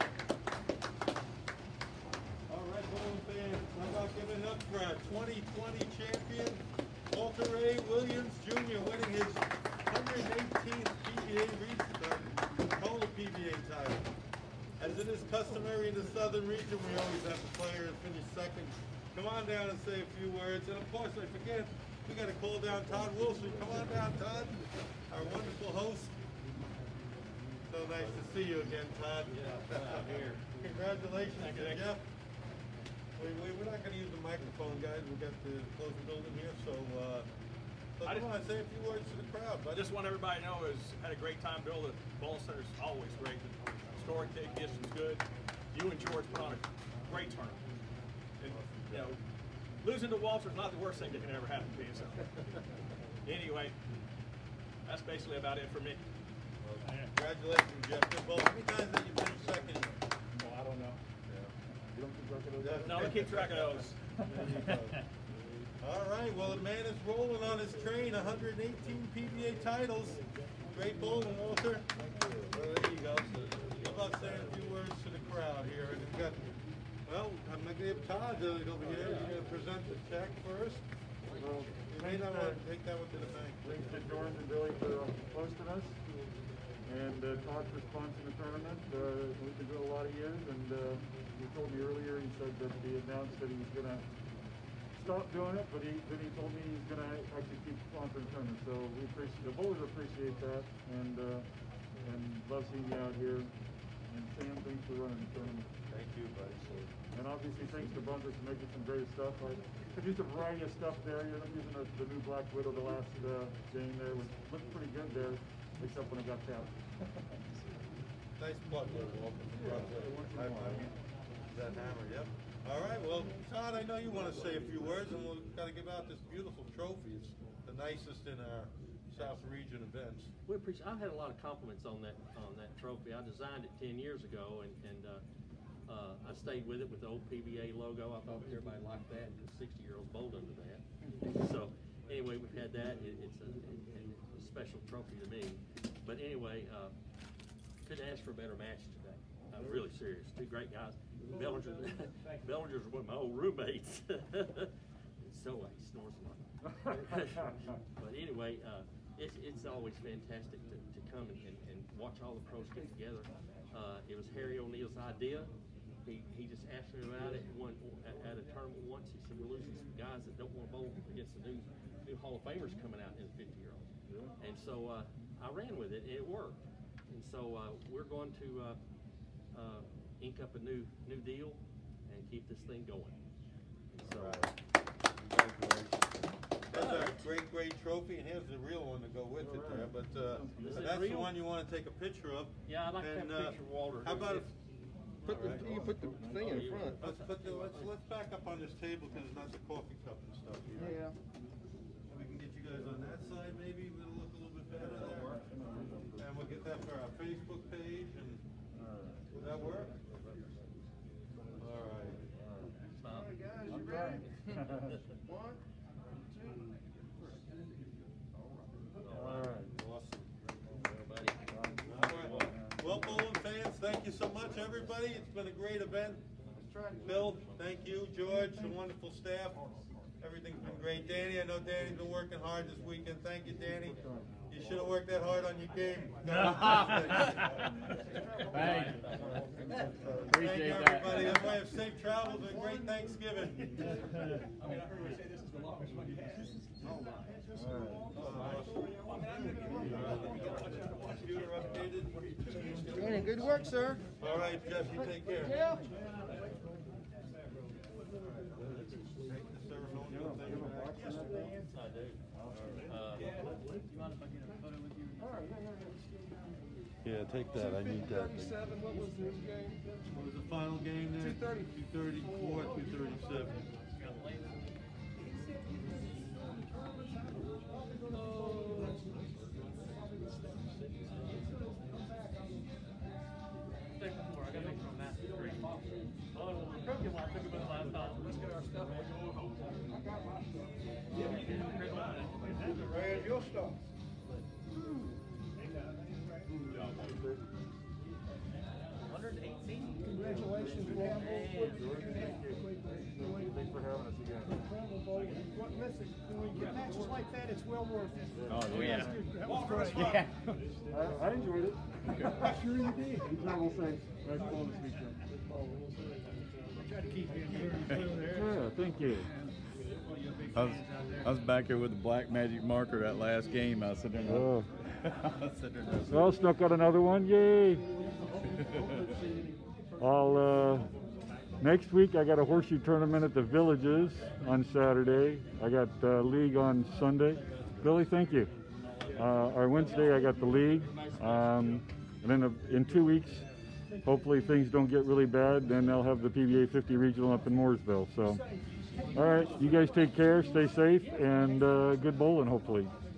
All right, bowling fans, how about giving up for our twenty twenty champion, Walter Ray Williams Junior, winning his one hundred eighteenth P B A region, total P B A title. As it is customary in the Southern region, we always have the player finish second. Come on down and say a few words. And of course, I forget, we got to call down Todd Wilson. Come on down, Todd, our wonderful host. So nice to see you again, Todd. Yeah, I'm here. Congratulations, Thank you, thank you. Jeff. We, we, we're not going to use the microphone, guys. We've got to close the building here, so, uh, so I come just- on, say a few words to the crowd. I just want everybody to know is had a great time building. The ball center's always great. The historic day condition's good. You and George put on a great tournament. And, you know, losing to Walter's not the worst thing that can ever happen to you. So anyway, that's basically about it for me. Congratulations, Jeff. Good ball. How many times have you finished second? Well, I don't know. You don't keep track of those? Yeah. No, we keep track of those. There you go. All right, well, the man is rolling on his train, one hundred eighteen P B A titles. Great bowling, Walter. Well, there you go. How about saying a few words to the crowd here? And we've got, well, I'm going to give Todd uh, over here. He's going to present the check first. Well, You may not want to take that one to the bank. thanks to George and Billy for hosting us. And uh, Todd for sponsoring the tournament. Uh, we've been doing a lot of years, and uh, you told me earlier he said that he announced that he was gonna stop doing it, but he then he told me he's gonna actually keep sponsoring tournaments. So we appreciate the bowlers appreciate that, and uh, and love seeing you out here. And Sam, thanks for running the tournament. Thank you, buddy. And obviously, thanks to Bunkers for making some great stuff. I I've used a variety of stuff there. You're using the, the new Black Widow the last uh, game there, which looked pretty good there, except when it got tapped. Nice plug there, Walter. Yeah. I- I- That hammer, yep. All right, well, Todd, I know you want to say a few words, and we've got to give out this beautiful trophy. It's the nicest in our South Region events. We appreciate. I've had a lot of compliments on that on that trophy. I designed it ten years ago, and and uh, uh, I stayed with it with the old P B A logo. I thought everybody liked that. The sixty year olds bowled under that. So anyway, we've had that. It, it's a, it, it's a special trophy to me. But anyway, uh, couldn't ask for a better match today. I'm really serious. Two great guys. Bellinger, Bellinger's one of my old roommates. So he snores a lot. But anyway, uh, it's it's always fantastic to, to come and, and, and watch all the pros get together. Uh, it was Harry O'Neill's idea. He he just asked me about it one at, at a tournament once. He said, "We're losing some guys that don't want to bowl against the new new Hall of Famers coming out in the fifty year olds." Yeah. And so uh, I ran with it, and it worked. And so uh, we're going to uh, uh, ink up a new new deal and keep this thing going. And so. Right. That's a great, great trophy, and here's the real one to go with it there. But uh, Is it that's the real? one you want to take a picture of. Yeah, I'd like and, to have a uh, picture of Walter. How about if, Put the, you can put the thing in front. let's put the let's let's back up on this table because it's not the coffee cup and stuff here. Yeah. We can get you guys on that side maybe. It'll look a little bit better there. And we'll get that for our Facebook page. And will that work? All right. All right, guys, you ready? One, two, all right. Awesome. everybody. All right. Well, bowling fans, thank you so much, everybody. It's been a great event. Bill, thank you. George, the wonderful staff. Everything's been great. Danny, I know Danny's been working hard this weekend. Thank you, Danny. You should have worked that hard on your game. Thank you. Thank you, everybody. Everybody have safe travels and a great Thanksgiving. I mean, I heard you say this is the longest one you had. Computer updated. Danny, good work, sir. All right, Jeff, you take care. Yeah. Take the ceremonial thing back. I do. Uh, Do you mind if I get a photo with you? Yeah, take that. I need that. What was the final game there? two thirty. two thirty-four, two thirty-seven. Where's your stuff? one eighteen. Congratulations, Ron. Thanks for having us again. What, listen, when we get matches like that, it's well worth it. Oh, yeah. That was great. Yeah. I, I enjoyed it. Sure you did. You travel safe. Nice ball this weekend. Try to keep you in there. Yeah, thank you. I was, I was back here with the black magic marker that last game. I was sitting there. Oh. I was sitting there. Well, snuck out another one. Yay! I'll, uh, next week I got a horseshoe tournament at the Villages on Saturday. I got uh, league on Sunday. Billy, thank you. Uh, our Wednesday I got the league. Um, and then uh, in two weeks, hopefully things don't get really bad, then they'll have the P B A fifty regional up in Mooresville. So, all right, you guys take care, stay safe, and uh, good bowling hopefully.